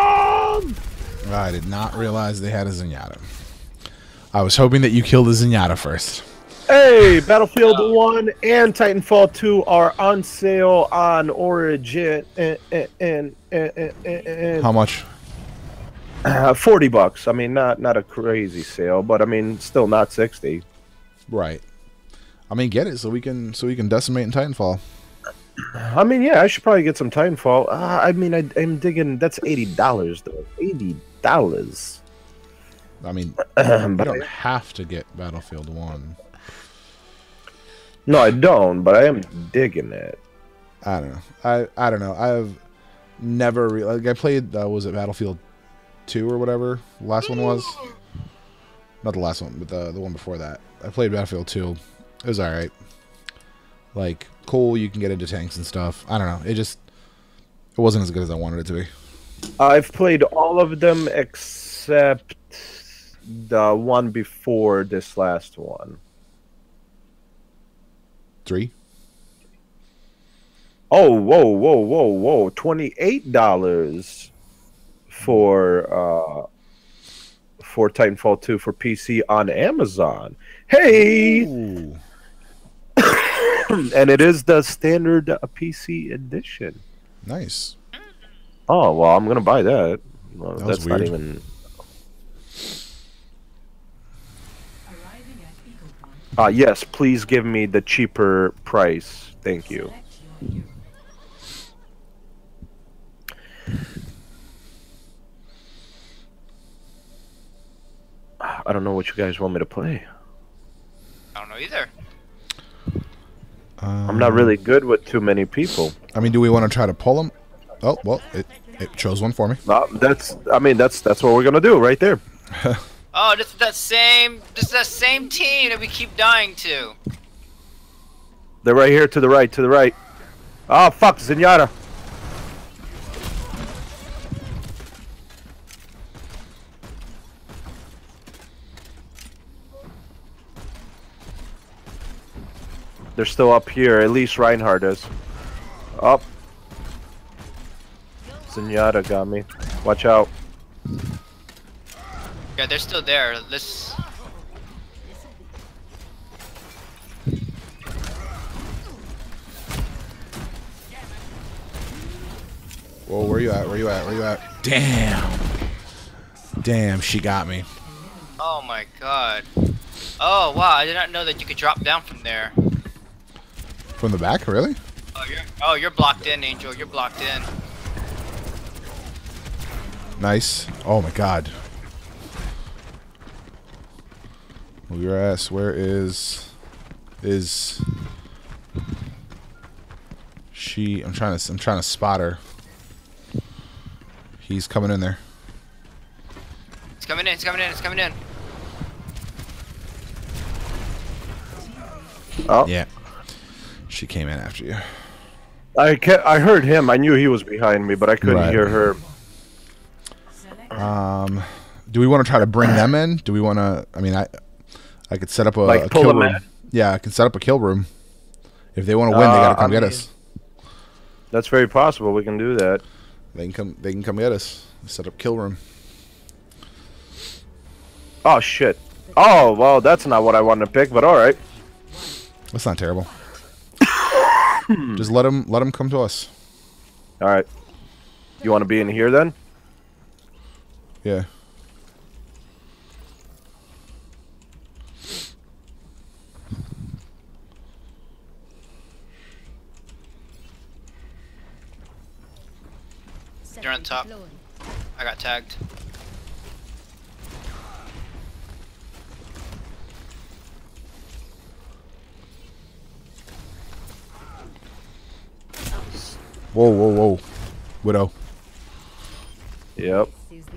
I did not realize they had a Zenyatta. I was hoping that you killed the Zenyatta first. Hey, Battlefield one and Titanfall two are on sale on Origin and, and, and, and, and How much? uh, forty bucks. I mean, not not a crazy sale, but I mean, still not sixty. Right. I mean, get it so we can so we can decimate in Titanfall. I mean, yeah, I should probably get some Titanfall. Uh, I mean, I, I'm digging. That's eighty dollars though. Eighty dollars. I mean, but you don't I, have to get Battlefield One. no, I don't. But I am digging it. I don't know. I I don't know. I've never re- like I played. Uh, was it Battlefield Two or whatever? The last one was. Not the last one, but the the one before that. I played Battlefield Two. It was all right. Like cool, you can get into tanks and stuff. I don't know. It just it wasn't as good as I wanted it to be. I've played all of them except the one before this last one. Three. Oh, whoa, whoa, whoa, whoa! Twenty-eight dollars for uh for Titanfall two for P C on Amazon. Hey, Ooh. and it is the standard uh, P C edition. Nice. Oh well, I'm gonna buy that. Well, That was that's not weird. even. Arriving at Eagle Point. Uh, yes, please give me the cheaper price. Thank you. Select your hero. I don't know what you guys want me to play. I don't know either. Um, I'm not really good with too many people. I mean, do we want to try to pull them? Oh well, it it chose one for me. Uh, that's. I mean, that's that's what we're gonna do right there. Oh, this is that same, this is that same team that we keep dying to. They're right here to the right, to the right. Oh fuck, Zenyatta. They're still up here. At least Reinhardt is. Up. Zenyatta got me. Watch out. Yeah, they're still there. Let's. Whoa, where you at? Where you at? Where you at? Damn. Damn, she got me. Oh my god. Oh wow, I did not know that you could drop down from there. From the back, really? Oh, you're, oh, you're blocked in, Angel. You're blocked in. Nice. Oh my god. Move your ass. Where is is she? I'm trying to I'm trying to spot her. He's coming in there. It's coming in. It's coming in. It's coming in. Oh, Yeah. She came in after you. I ca I heard him. I knew he was behind me, but I couldn't Right. hear her. Select Um, do we want to try to bring them in? Do we want to? I mean, I I could set up a, Like, a pull kill them room. in? Yeah, I can set up a kill room. If they want to win, they Uh, gotta come I get mean- us. That's very possible. We can do that. They can come. They can come get us. Set up kill room. Oh shit. Oh well, that's not what I wanted to pick, but all right. That's not terrible. Just let them. Let them come to us. All right. You want to be in here then? Yeah. You're on top. I got tagged. Whoa, whoa, whoa. Widow. Yep.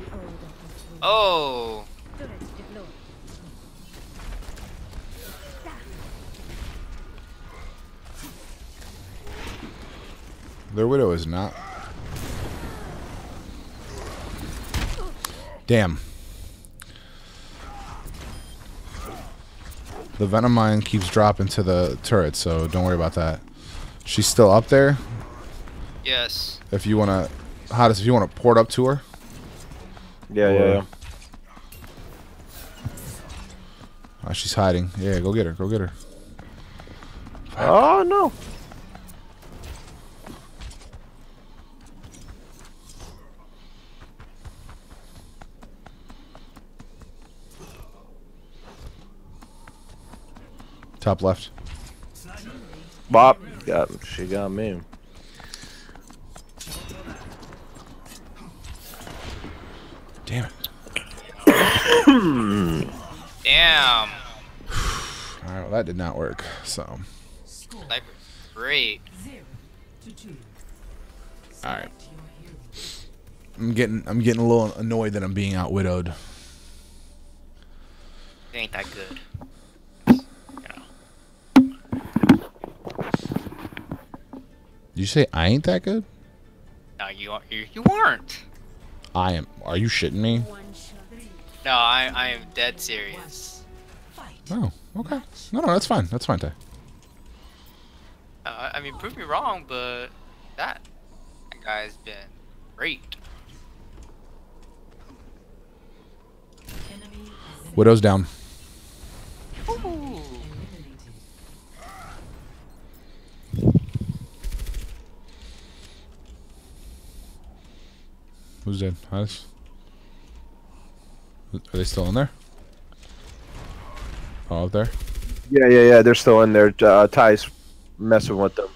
Oh. Their Widow is not. Damn. The Venom Mine keeps dropping to the turret, so don't worry about that. She's still up there. Yes. If you want to, Hottest, if you want to port up to her. Yeah, or, yeah, yeah. Oh, she's hiding. Yeah, go get her. Go get her. Oh no. Top left. Bop. Got she got me. Damn it. Damn. Alright, well that did not work, so. Sniper. Great. Alright. I'm getting I'm getting a little annoyed that I'm being out widowed. It ain't that good. Did you say I ain't that good? No, you are- you you weren't. I am. Are you shitting me? No, I I am dead serious. Oh, okay. No, no, that's fine. That's fine, Ty. Uh, I mean, prove me wrong, but that, that guy's been great. Widow's down. Ooh. Who's dead? Hottest? Are they still in there? Oh, up there? Yeah, yeah, yeah. They're still in there. Uh, Ty's messing with them.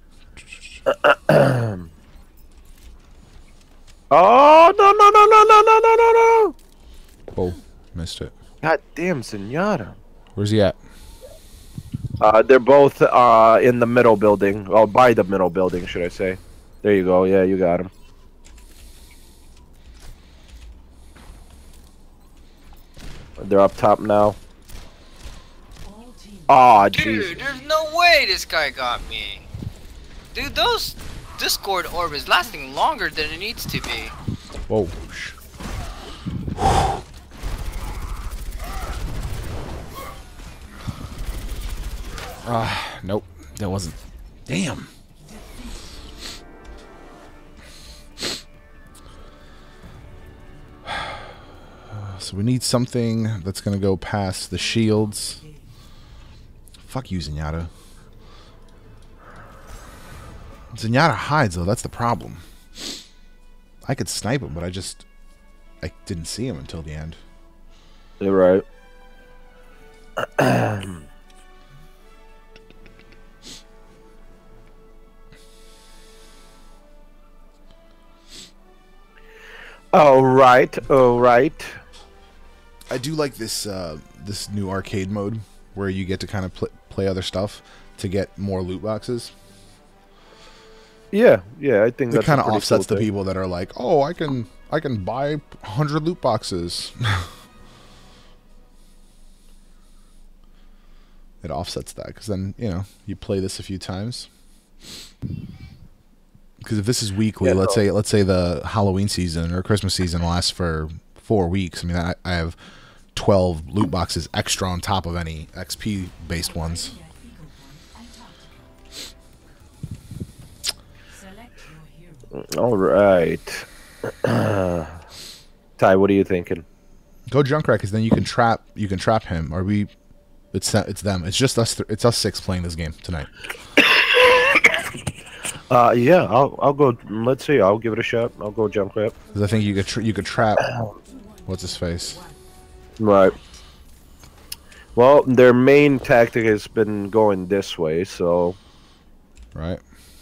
Oh no no no no no no no no no! Oh, missed it. God damn, Zenyatta. Where's he at? Uh, they're both uh in the middle building. Oh, by the middle building, should I say? There you go. Yeah, you got him. They're up top now. Aw, oh, Dude, there's no way this guy got me. Dude, those Discord orb is lasting longer than it needs to be. Whoa. Ah, uh, nope. That wasn't. Damn. So we need something that's gonna go past the shields. Fuck you, Zenyatta. Zenyatta hides though, that's the problem. I could snipe him, but I just I didn't see him until the end. You're right. All right, all right. I do like this uh, this new arcade mode where you get to kind of pl play other stuff to get more loot boxes. Yeah, yeah, I think it that's kind of a pretty offsets cool the thing. people that are like, "Oh, I can I can buy one hundred loot boxes." It offsets that because then you know you play this a few times. Because if this is weekly, Yeah, let's no. say let's say the Halloween season or Christmas season lasts for four weeks. I mean, I, I have twelve loot boxes extra on top of any X P based ones. All right. Ty, what are you thinking? Go Junkrat, because then you can trap. You can trap him. Or we. It's it's them. It's just us. Th it's us six playing this game tonight. Uh, yeah, I'll I'll go. Let's see. I'll give it a shot. I'll go Junkrat. Because I think you could tr you could trap. What's his face? Right. Well, their main tactic has been going this way, so. Right.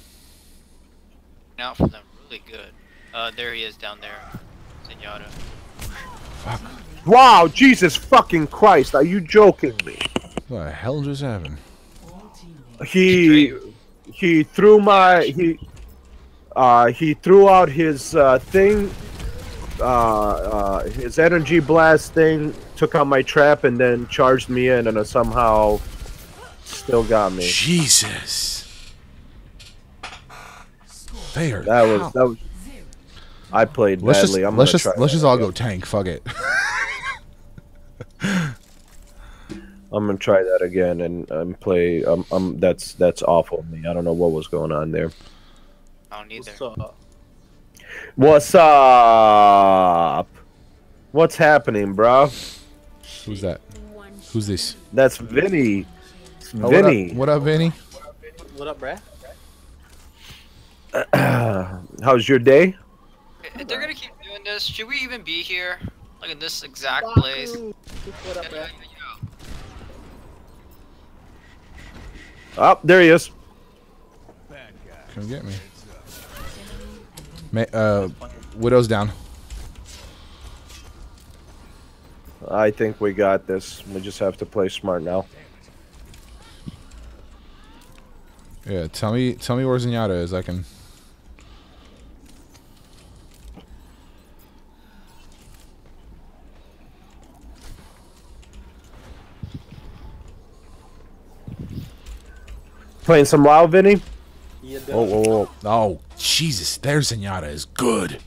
Out for them really good. Uh, there he is down there, Zenyatta. Fuck. Wow, Jesus fucking Christ! Are you joking me? What the hell just happened? He he threw my he uh he threw out his uh thing uh uh his energy blast thing, took out my trap, and then charged me in, and uh, somehow still got me. Jesus. They are. That was that was I played Let's badly. just I'm let's gonna just try let's that just all again. go tank. Fuck it. I'm gonna try that again and um, play. Um, um, that's that's awful of me. I don't know what was going on there. I don't either. What's up? What's happening, bro? Who's that? Who's this? That's Vinny. It's Oh, Vinny. What up, Vinny? What up, bruh? How's your day? If they're gonna keep doing this, should we even be here? Like in this exact place? What up, bruh? Oh, there he is. Come get me. Ma uh, Widow's down. I think we got this. We just have to play smart now. Yeah, tell me, tell me where Zenyatta is. I can. Playing some WoW, Vinny? Yeah, Oh, whoa, whoa, whoa. Oh, Jesus! Their Zenyatta is good.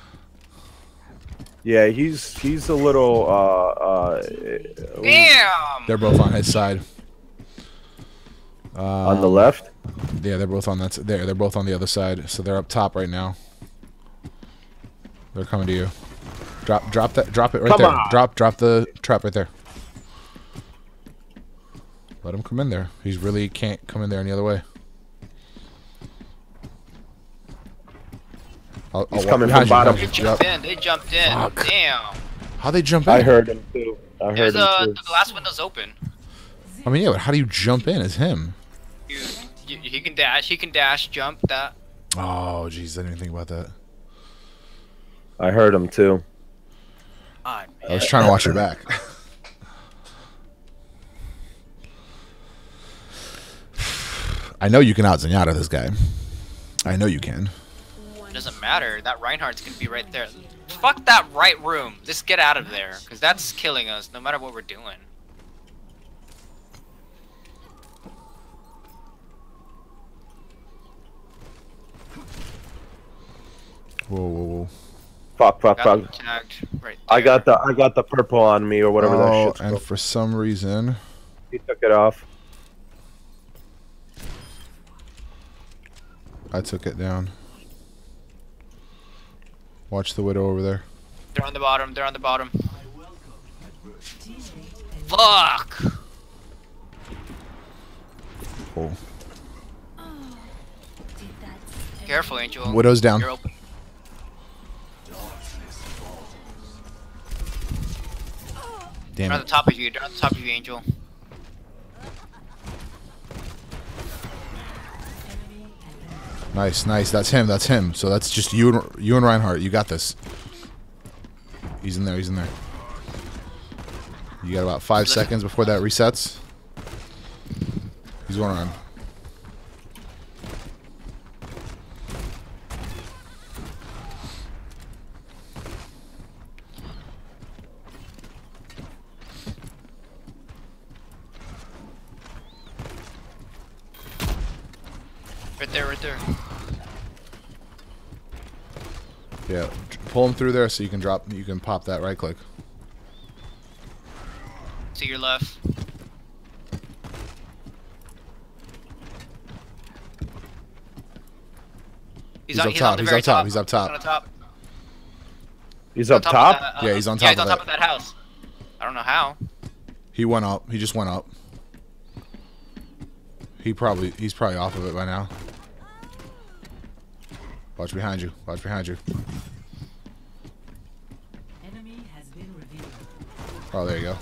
Yeah, he's he's a little uh uh Damn! They're both on his side. Um, on the left. Yeah, they're both on that. s- There, they're both on the other side. So they're up top right now. They're coming to you. Drop, drop that, drop it right Come there. on. Drop, drop the trap right there. Let him come in there. He's really can't come in there any other way. I'll, He's I'll coming walk from behind you, bottom. They behind you. Yep. jumped in. They jumped in. Fuck. Damn. How they jump in? I heard him too. I heard There's him a too. the glass window's open. I mean, yeah, but how do you jump in as him? You, you, he can dash. He can dash. Jump that. Oh, jeez, I didn't even think about that. I heard him too. Ah, I was trying to watch your back. I know you can out Zenyatta this guy. I know you can. It doesn't matter. That Reinhardt's gonna be right there. Fuck that right room. Just get out of there, cause that's killing us. No matter what we're doing. Whoa, whoa, whoa. Fuck, fuck, Got fuck. them tagged right I there. got the I got the purple on me or whatever that Oh, shit's and called. for some reason, He took it off. I took it down. Watch the Widow over there. They're on the bottom. They're on the bottom. Fuck. Oh. Careful, Angel. Widow's down. You're open. Damn They're on it. the top of you. They're on the top of you, Angel. Nice, nice. That's him. That's him. So that's just you and you and Reinhardt. You got this. He's in there. He's in there. You got about five seconds before that resets. He's going on. Right there, right there. Yeah, pull him through there so you can drop. You can pop that right click. To your left. He's on, up he's top, on the he's very up top, he's up He's top. on top. He's up of top. that, uh, Yeah, he's on Yeah, top he's on of top that. of that house. I don't know how. He went up. He just went up. He probably he's probably off of it by now. Watch behind you. Watch behind you. Enemy has been revealed. Oh, there you go.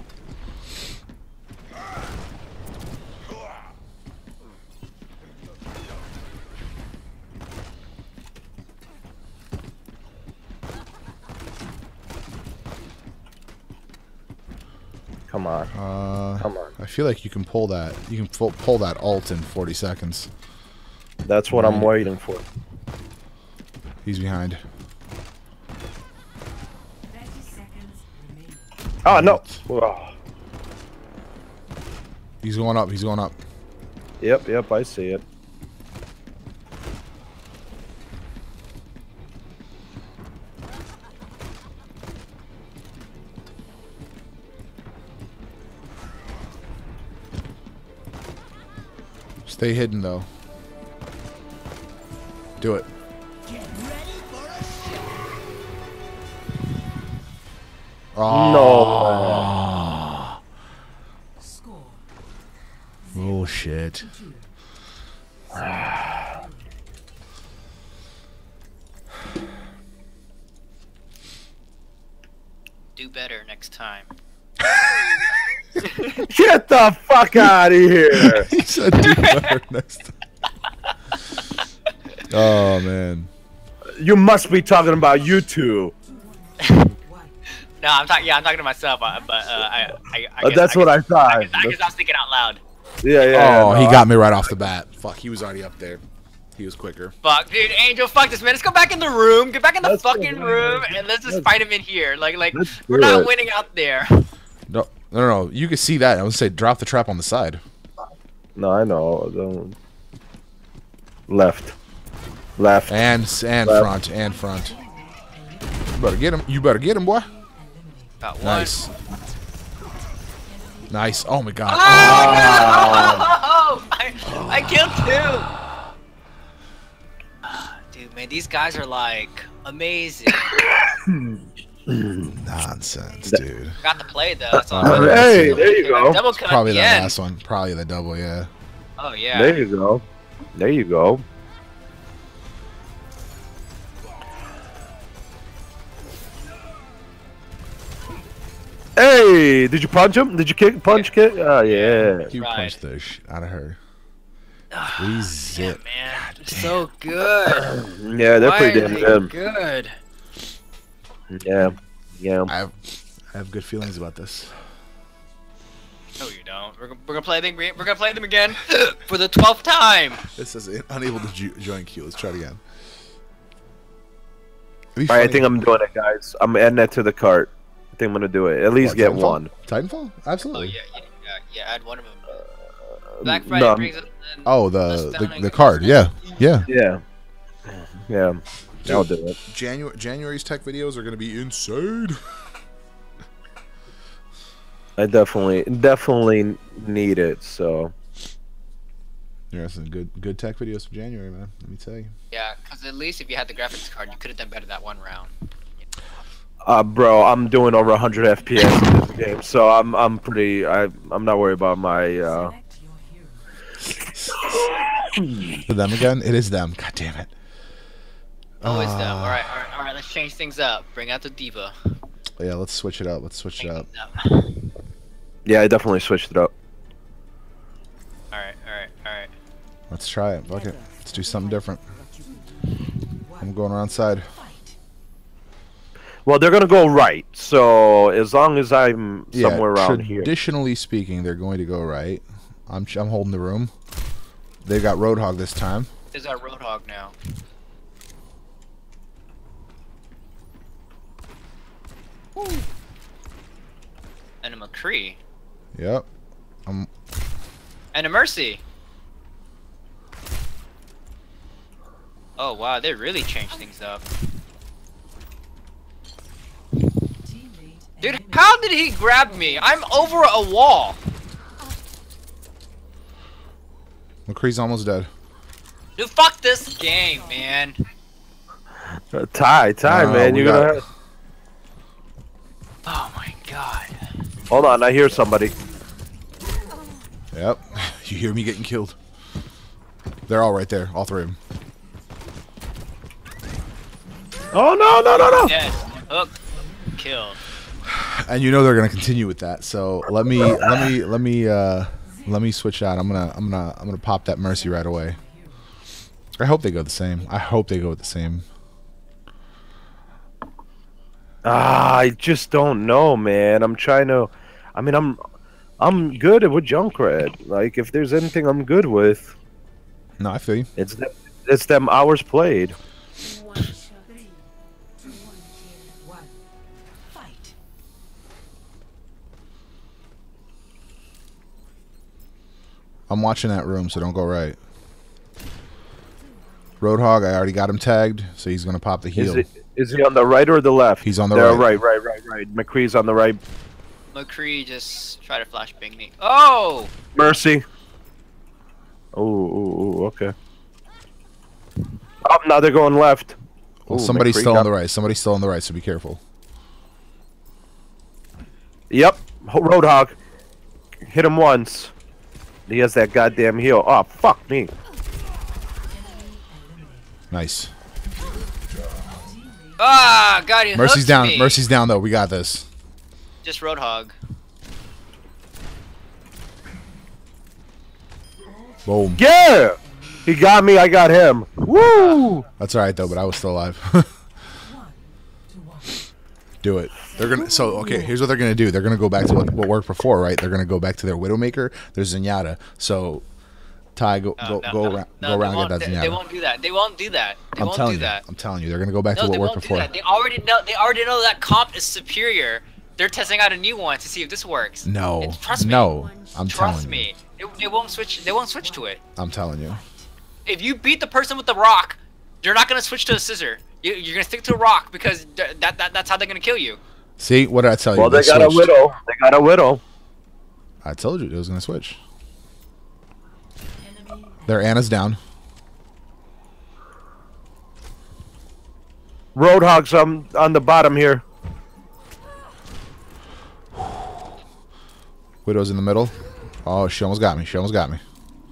Come on. Uh, Come on. I feel like you can pull that. You can pull, pull that ult in forty seconds. That's what I'm waiting for. He's behind. thirty seconds remaining. Oh no. Ugh. He's going up. He's going up. Yep, yep, I see it. Stay hidden though. Do it. Oh. Score. Bullshit. Two. Do better next time. Get the fuck out of here! He said do better next time. Oh man. You must be talking about you two. No, I'm talking. Yeah, I'm talking to myself. Uh, but uh, I, I, I Uh, guess, that's I what I guess, thought. I guess, I guess I was thinking out loud. Yeah, yeah. Oh, no, he I- got me right off the bat. Fuck, he was already up there. He was quicker. Fuck, dude, Angel, fuck this, man. Let's go back in the room. Get back in the Let's go, fucking man. room, and let's just Let's- fight him in here. Like, like let's we're do not it. winning out there. No, no, no, no. You can see that. I would say drop the trap on the side. No, I know. Don't- Left. Left. And and Left. front and front. You better get him. You better get him, boy. About one. Nice. Nice. Oh my god. Oh, no! I, I killed two. Dude, man, these guys are like amazing. Nonsense, dude. Got to play though. That's all. Uh, that matters. hey, there you go. Double kill Probably at the that end. last one. Probably the double, yeah. Oh yeah. There you go. There you go. Hey, did you punch him? Did you kick, punch, kick? Oh, yeah. You Right. punched the sh out of her. Ah, Three yeah, zip. man. They're so good. Yeah, they're Why pretty are damn they good. good? Yeah, yeah. I have, I have good feelings about this. No, you don't. We're, gonna- we're gonna play them. We're gonna play them again for the twelfth time. This is unable to ju join queue. Let's try it again. It'd be All right, I funny- think I'm doing it, guys. I'm adding that to the cart. I think I'm gonna do it. At least What, get Titanfall? one. Titanfall? Oh Absolutely. yeah, yeah, yeah, yeah. Add one of them. Black Um, Friday no, brings us. in Oh, us the down the, and the goes card. to- Yeah, yeah. Yeah. Yeah. I'll do it. January January's tech videos are gonna be insane. I definitely, definitely need it. So. Yeah, some good good tech videos for January, man. Let me tell you. Yeah, because at least if you had the graphics card, you could have done better that one round. Uh, bro, I'm doing over one hundred F P S in this game, so I'm I'm pretty. I I'm not worried about my. Uh... Select your hero. For them again? It is them. God damn it. Oh, it's them. Uh, All right, all right, all right. Let's change things up. Bring out the diva. Yeah, let's switch it up. Let's switch it Change up. things up. Yeah, I definitely switched it up. All right, all right, all right. Let's try it. Fuck it. Let's do something different. I'm going around side. Well, they're gonna go right, so as long as I'm somewhere around here. Traditionally speaking, they're going to go right. I'm I'm holding the room. They got Roadhog this time. There's our Roadhog now. And a McCree. Yep. I'm And a Mercy. Oh wow, they really changed things up. Teammate Dude, eliminated. how did he grab me? I'm over a wall. McCree's almost dead. Dude, fuck this game, man. Uh, tie, tie, No, man. we You're got- gonna. Have... Oh my god. Hold on, I hear somebody. Yep. You hear me getting killed. They're all right there, all three of them. Oh no, no, no, no! Dead. Hook. Killed. And you know they're gonna continue with that. So let me let me let me uh let me switch out. I'm gonna I'm gonna I'm gonna pop that Mercy right away. I hope they go the same. I hope they go with the same. Ah, I just don't know, man. I'm trying to. I mean, I'm, I'm good with Junkrat. Like, if there's anything I'm good with, No, I feel you. it's them, it's them hours played. One shot. Three, two, one, fight. I'm watching that room, so don't go right. Roadhog, I already got him tagged, so he's gonna pop the Is heal. it? Is he on the right or the left? He's on the They're right. right, right, right, right. McCree's on the right. McCree just tried to flash bang me. Oh! Mercy. Oh, ooh, ooh, okay. Oh, now they're going left. Well, Ooh, somebody's McCree still got- on the right. Somebody's still on the right, so be careful. Yep, Roadhog. Hit him once. He has that goddamn heal. Oh, fuck me. Nice. Ah, God, he Mercy's hooked down. me. Mercy's down though. We got this. Just Roadhog. Boom. Yeah! He got me, I got him. Woo! That's all right though, but I was still alive. Do it. They're gonna. So okay, here's what they're gonna do. They're gonna go back to what, what worked before, right? They're gonna go back to their Widowmaker. There's Zenyatta. So Ty, go No, go no, go no, around, no, go they around and won't- get that they, Zenyatta. they won't do that. They won't do that. They I'm won't telling do you. that. I'm telling you. They're gonna go back No, to what they worked won't do before. that. They already know. They already know that comp is superior. They're testing out a new one to see if this works. No. It's- trust me. No. I'm Trust telling me. They, they won't switch. They won't switch to it. you. I'm telling you. If you beat the person with the rock, you're not gonna switch to a scissor. You, you're gonna stick to a rock because th- that, that that's how they're gonna kill you. See what did I tell you? Well, they got a switched. widow. They got a widow. I told you it was gonna switch. Their Anna's down. Roadhog's on, on the bottom here. Widow's in the middle. Oh, she almost got me. She almost got me.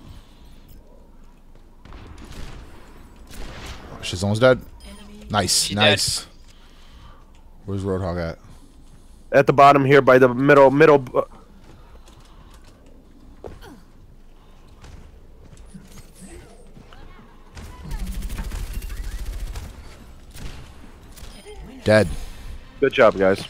She's almost dead. Nice, She nice. Where's Roadhog at? At the bottom here by the middle, middle. uh, Dead. Good job, guys.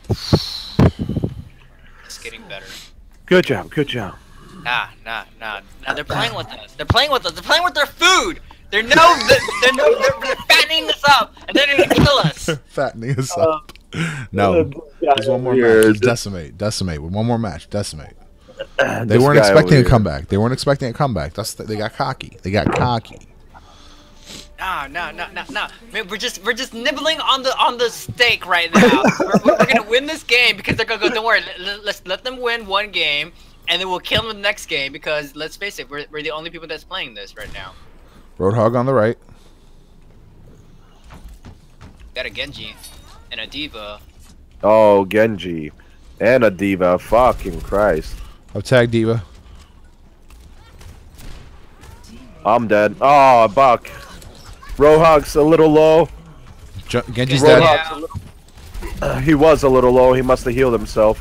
It's getting better. Good job, good job. Nah, nah, nah. Nah, they're playing with us. They're playing with us. They're playing with their food. They're no, they're, they're no, they're, they're fattening us up, and they're gonna kill us. Fattening us up. No. There's one more match. Just decimate. Decimate. With one more match. Decimate. They This weren't guy expecting over a here. comeback. They weren't expecting a comeback. That's the, they got cocky. They got cocky. Nah, nah, nah, nah, nah. Man, we're just, we're just nibbling on the, on the steak right now. we're, we're, we're gonna win this game because they're gonna go. Don't worry. Let, let's let them win one game, and then we'll kill them the next game because let's face it, we're, we're the only people that's playing this right now. Roadhog on the right. Got a Genji and a Diva. Oh, Genji. And a diva. Fucking Christ. I've tagged Diva. I'm dead. Oh, Buck. Roadhog's a little low. Ju- Genji's Roadhog- dead. Yeah. Uh, he was a little low. He must have healed himself.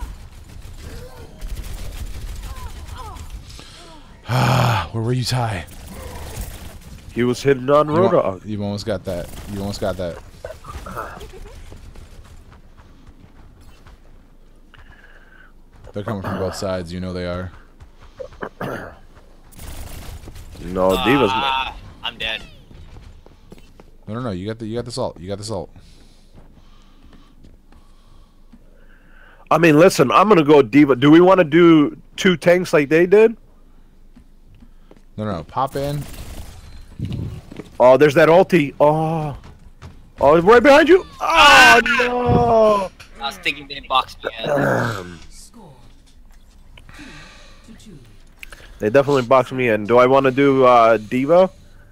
Where were you, Ty? He was hitting on You, al- Roadhog. you almost got that. You almost got that. They're coming from both sides. You know they are. No, Diva's. Ah, I'm dead. No, no, no. You got the. You got the salt. You got the salt. I mean, listen, I'm gonna go Diva. Do we want to do two tanks like they did? No, no, no. Pop in. Oh, there's that ulti. Oh. Oh, right behind you. Oh, no. I was thinking they boxed me in. Score. Two to two. They definitely boxed me in. Do I want to do uh, Diva?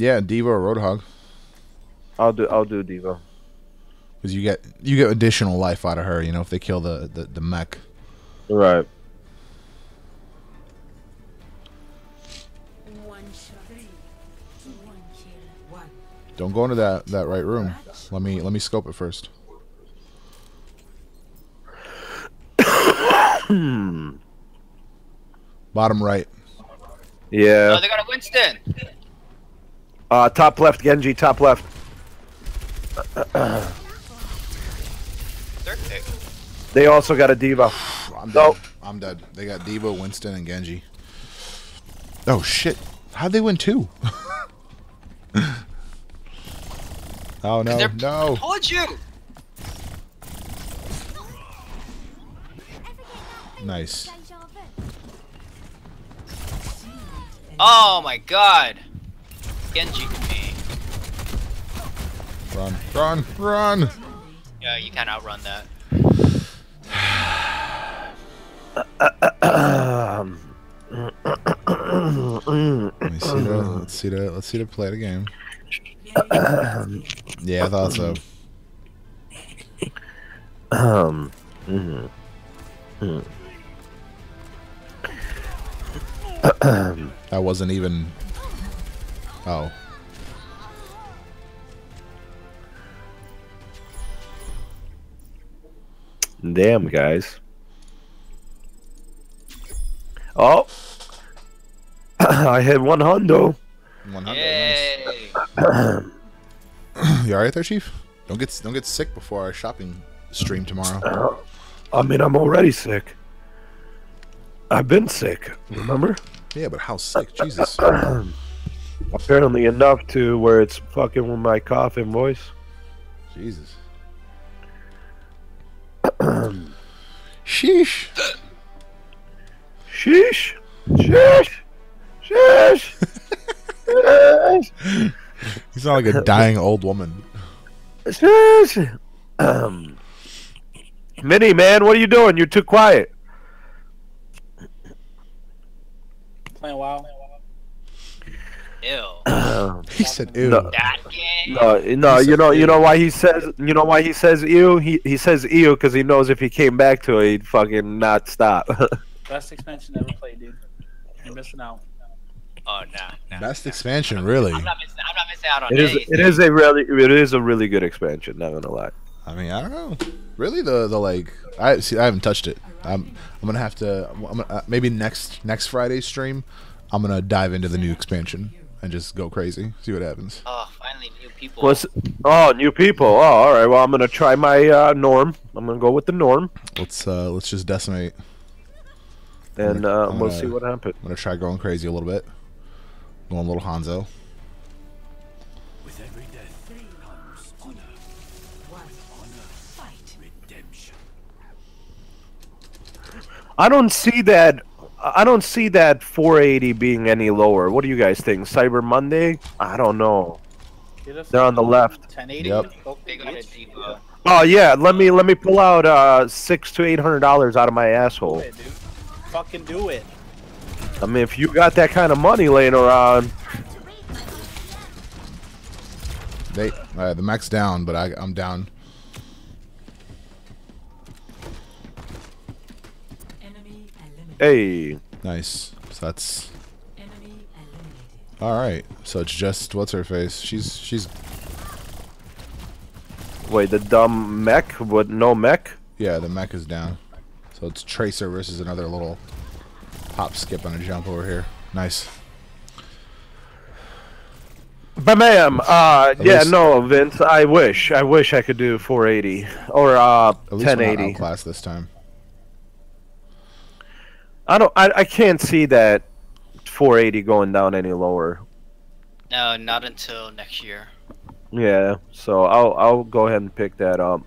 Yeah, Diva or Roadhog. I'll do I'll do Diva. Because you get you get additional life out of her, you know, if they kill the, the, the mech. Right. One shot. Three. One kill. One. Don't go into that, that right room. Let me let me scope it first. Hmm. Bottom right. Yeah. Oh, they got a Winston. Uh, top left, Genji. Top left. They also got a Diva. I'm dead. Nope. I'm dead. They got Diva, Winston, and Genji. Oh shit! How'd they win two? Oh no! No! I told you. Nice. Oh my god. Genji to me. Run! Run! Run! Yeah, you can't outrun that. Let me see that. Let's see that. Let's see that play the game. Yeah, I thought so. Um. mhm. Mhm. That wasn't even. Oh. Damn, guys. Oh. I hit one hundo. one hundred. Yay. Nice. You alright there, Chief? Don't get don't get sick before our shopping stream tomorrow. I mean, I'm already sick. I've been sick, remember? Yeah, but how sick? Jesus. Apparently enough to where it's fucking with my cough and voice. Jesus. Sheesh. Sheesh. Sheesh. Sheesh. Sheesh. You sound like a dying old woman. Sheesh. Um, Minnie, man, what are you doing? You're too quiet. Playing WoW. Ew. He said, "Ew." No. That game. No, no, you know, you know why he says, you know why he says ew. He he says ew because he knows if he came back to it, he'd fucking not stop. Best expansion ever played, dude. You're missing out. Oh nah, nah. Best expansion, really. I'm not missing. I'm not missing out on it is, anything. it is a really, it is a really good expansion. Not gonna lie. I mean, I don't know. Really, the the like, I see. I haven't touched it. I'm I'm gonna have to. I'm gonna, uh, maybe next next Friday stream, I'm gonna dive into the new expansion and just go crazy. See what happens. Oh, finally new people. What's oh new people? Oh, all right. Well, I'm gonna try my uh, norm. I'm gonna go with the norm, Let's uh let's just decimate. and uh, I'm we'll gonna- see what happens. I'm gonna try going crazy a little bit. Going a little Hanzo. With every death comes honor. One. Honor. Fight. Redemption. I don't see that. I don't see that four eighty being any lower. What do you guys think? Cyber Monday? I don't know. Get us They're on the left. ten eighty. Yep. Go They got a Diva. Oh yeah, let me let me pull out uh six to eight hundred dollars out of my do asshole. it, dude. Fucking do it. I mean, if you got that kind of money laying around, They uh, the mech's down, but I I'm down. Enemy eliminated. hey, Nice. So that's Enemy eliminated. all right. So it's just what's her face. She's she's wait, the dumb mech with no mech? yeah. The mech is down. So it's Tracer versus another little hop, skip, and a jump over here. Nice. Bam! Uh, yeah, least- no, Vince. I wish, I wish I could do four eighty or uh At least ten we're not eighty. outclassed this time. I don't. I, I can't see that four eighty going down any lower. No, not until next year. Yeah, so I'll I'll go ahead and pick that up.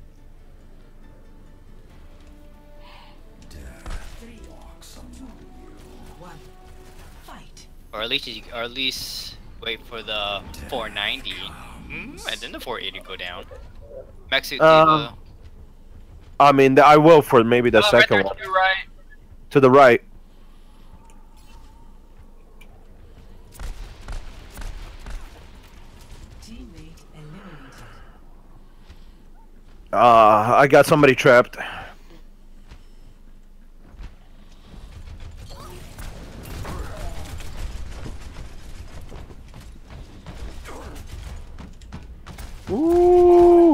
One. Fight. Or at least, you, or at least wait for the four ninety, mm, and then the four eighty go down. Maxi Um, Diva. I mean, I will for maybe the Oh, right second there one. to your right. To the right. Uh, I got somebody trapped. Ooh.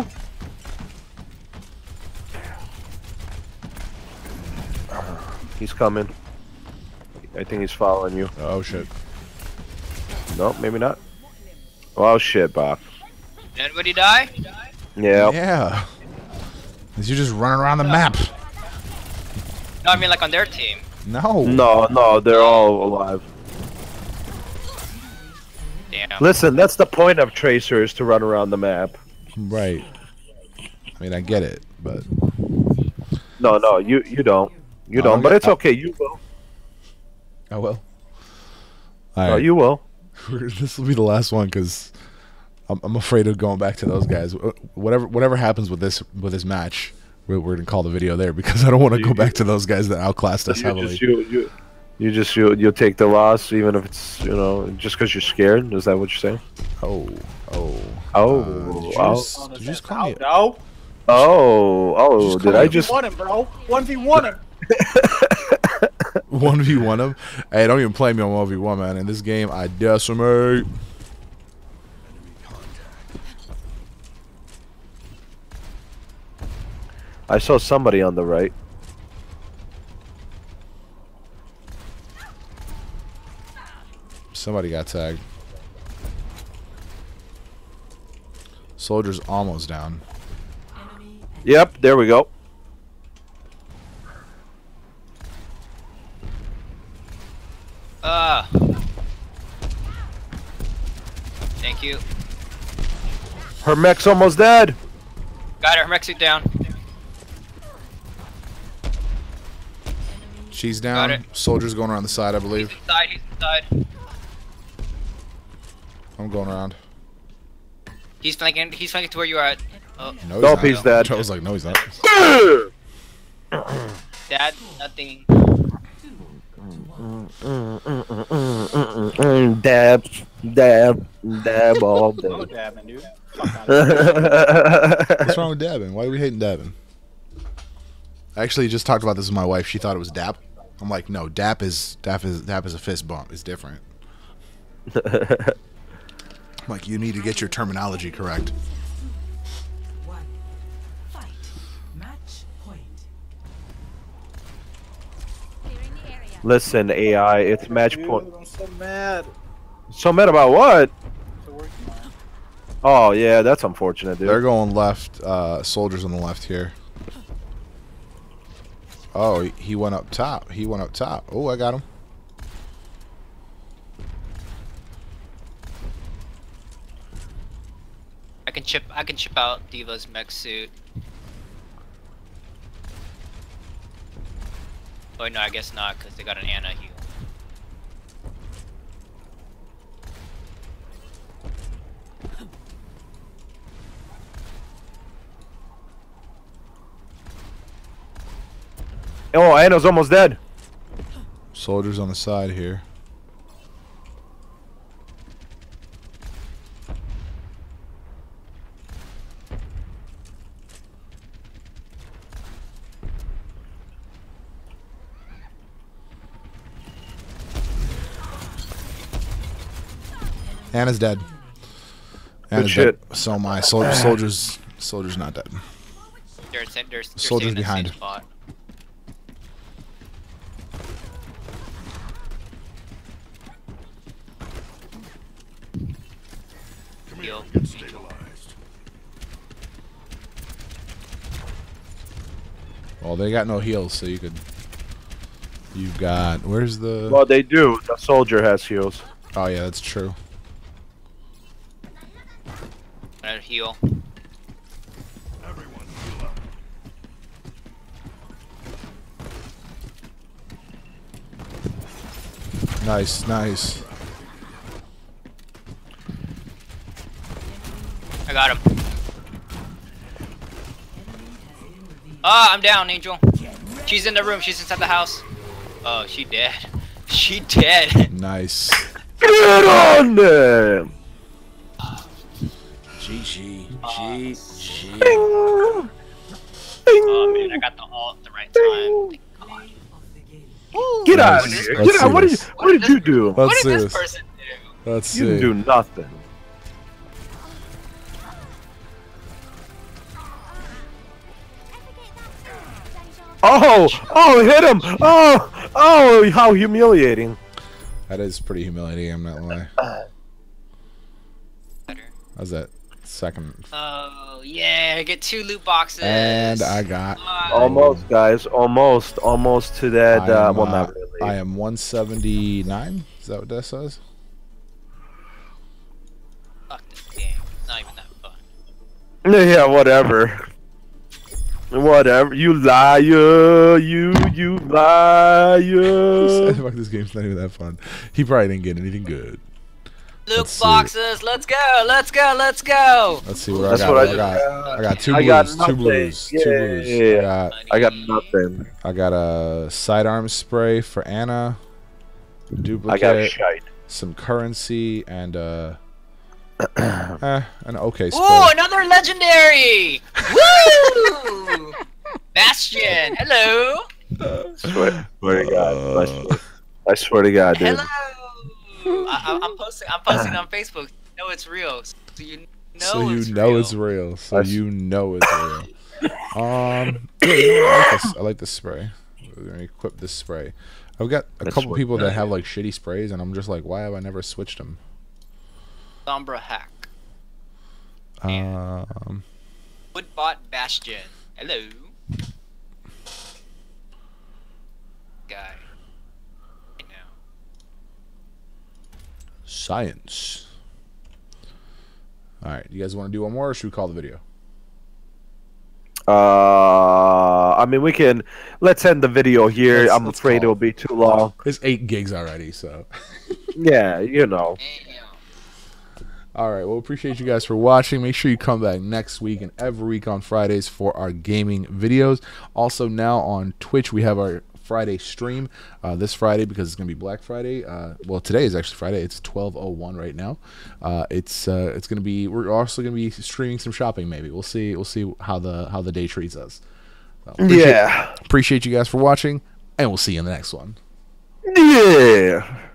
He's coming. I think he's following you. Oh shit. No, maybe not. Oh shit, Bob. Did anybody die? Yeah. Yeah. Is you just running around the map? No, I mean like on their team. No. No, no, they're all alive. Damn. Listen, that's the point of tracers, to run around the map. Right. I mean, I get it, but No, no, you you don't. You Oh, don't, but okay. it's okay. You will. oh well. Oh, All right. you will. This will be the last one because I'm, I'm afraid of going back to those guys. Wh- Whatever whatever happens with this with this match, we're, we're gonna call the video there because I don't want to go You- back to those guys that outclassed us You heavily. just you you you just you you'll take the loss, even if it's, you know, just because you're scared. Is that what you're saying? Oh, oh, Oh, Uh, did you oh. just, did you just call me? No. Oh, oh! Just Did call I it- just? one him, bro. one v one him. One v one him. Hey, don't even play me on one v one, man. In this game, I decimate. I saw somebody on the right. Somebody got tagged. Soldier's almost down. Yep, there we go. Ah. Thank you. Her mech's almost dead. Got her. Mech down. She's Got down. it. Soldier's going around the side, I believe. Inside. He's inside. I'm going around. He's flanking. He's flanking to where you are at. Oh, No, Nope, not. he's dead. I was like, no, he's not. Dad. Nothing. Dab, dab, dab all No day. dabbing, dude. Fuck outta What's wrong with dabbing? Why are we hating dabbing? I actually just talked about this with my wife. She thought it was dap. I'm like, no, dap is dap is dap is a fist bump. It's different. I'm like, you need to get your terminology correct. One. Fight. Match point. Clearing the area. Listen, A I, it's match Dude, point. I'm so mad. So mad about what? It's a working man. Oh yeah, that's unfortunate, dude. They're going left. Uh, soldiers on the left here. Oh, he- he went up top. He went up top. Oh, I got him. I can chip. I can chip out Diva's mech suit. Oh no, I guess not, because they got an Ana heal. Oh, Anna's almost dead. Soldiers on the side here. Anna's dead. Anna's shit. dead. So my sol- soldiers, soldiers not dead. They're, they're, they're Soldiers staying in the behind. same spot. Heal. Stabilized. Well, they got no heals, so you could. You've got. Where's the? Well, they do. The soldier has heals. Oh yeah, that's true. Gonna heal. Everyone heal up. Nice, nice. I got him. Ah, I'm down, Angel. She's in the room. She's inside the house. Oh, she dead. She dead. Nice. Get on them! G G. G G. Oh man, I got the ult at the right time. Thank God. Get out of Let's- here! let's Get see out! What did you? this. What did you do? What Let's did see this this. person do? Let's You see. didn't do nothing. Oh! Oh! Hit him! Oh! Oh! How humiliating! That is pretty humiliating. I'm not gonna lie. Better. How's that second? Oh yeah, get two loot boxes. And I got. Come on. Almost, guys. Almost. Almost to that. I Uh, am, well, uh, not really. I am one seventy-nine. Is that what that says? Fuck this game. Not even that fun. Yeah, whatever. Whatever. You liar. You, you liar. Fuck, this game's not even that fun. He probably didn't get anything good. Loot Let's see. boxes. Let's go. Let's go. Let's go. Let's see what That's I got. what I I, got, just I got two I blues. got two nothing. blues. Two Yeah, blues. yeah. I got. I got nothing. I got a sidearm spray for Anna. I got Duplicate. shite. Some currency and uh. eh, an okay spray. Ooh, another legendary. Woo! Bastion. Hello. Swear, swear to God. I swear, I swear to God, dude. Hello. I, I- I'm posting. I'm posting on Facebook. You know it's real. So you know so you it's know real. it's real. So I s- you know it's real. Um, yeah, you know what? I like this. I like this spray. We're gonna equip this spray. I've got a That's couple what- people that have like shitty sprays, and I'm just like, why have I never switched them? Sombra hack. Um, Woodbot Bastion. Hello. Guy. Right now. science. All right, you guys want to do one more, or should we call the video? Uh, I mean, we can. Let's end the video here. Let's- I'm let's afraid call it'll be too long. It's eight gigs already, so. Yeah, you know. Damn. All right. Well, appreciate you guys for watching. Make sure you come back next week and every week on Fridays for our gaming videos. Also, now on Twitch, we have our Friday stream uh, this Friday because it's going to be Black Friday. Uh, well, today is actually Friday. It's twelve oh one right now. Uh, it's uh, it's going to be. We're also going to be streaming some shopping. Maybe we'll see. We'll see how the how the day treats us. So, appreciate, Yeah. Appreciate you guys for watching, and we'll see you in the next one. Yeah.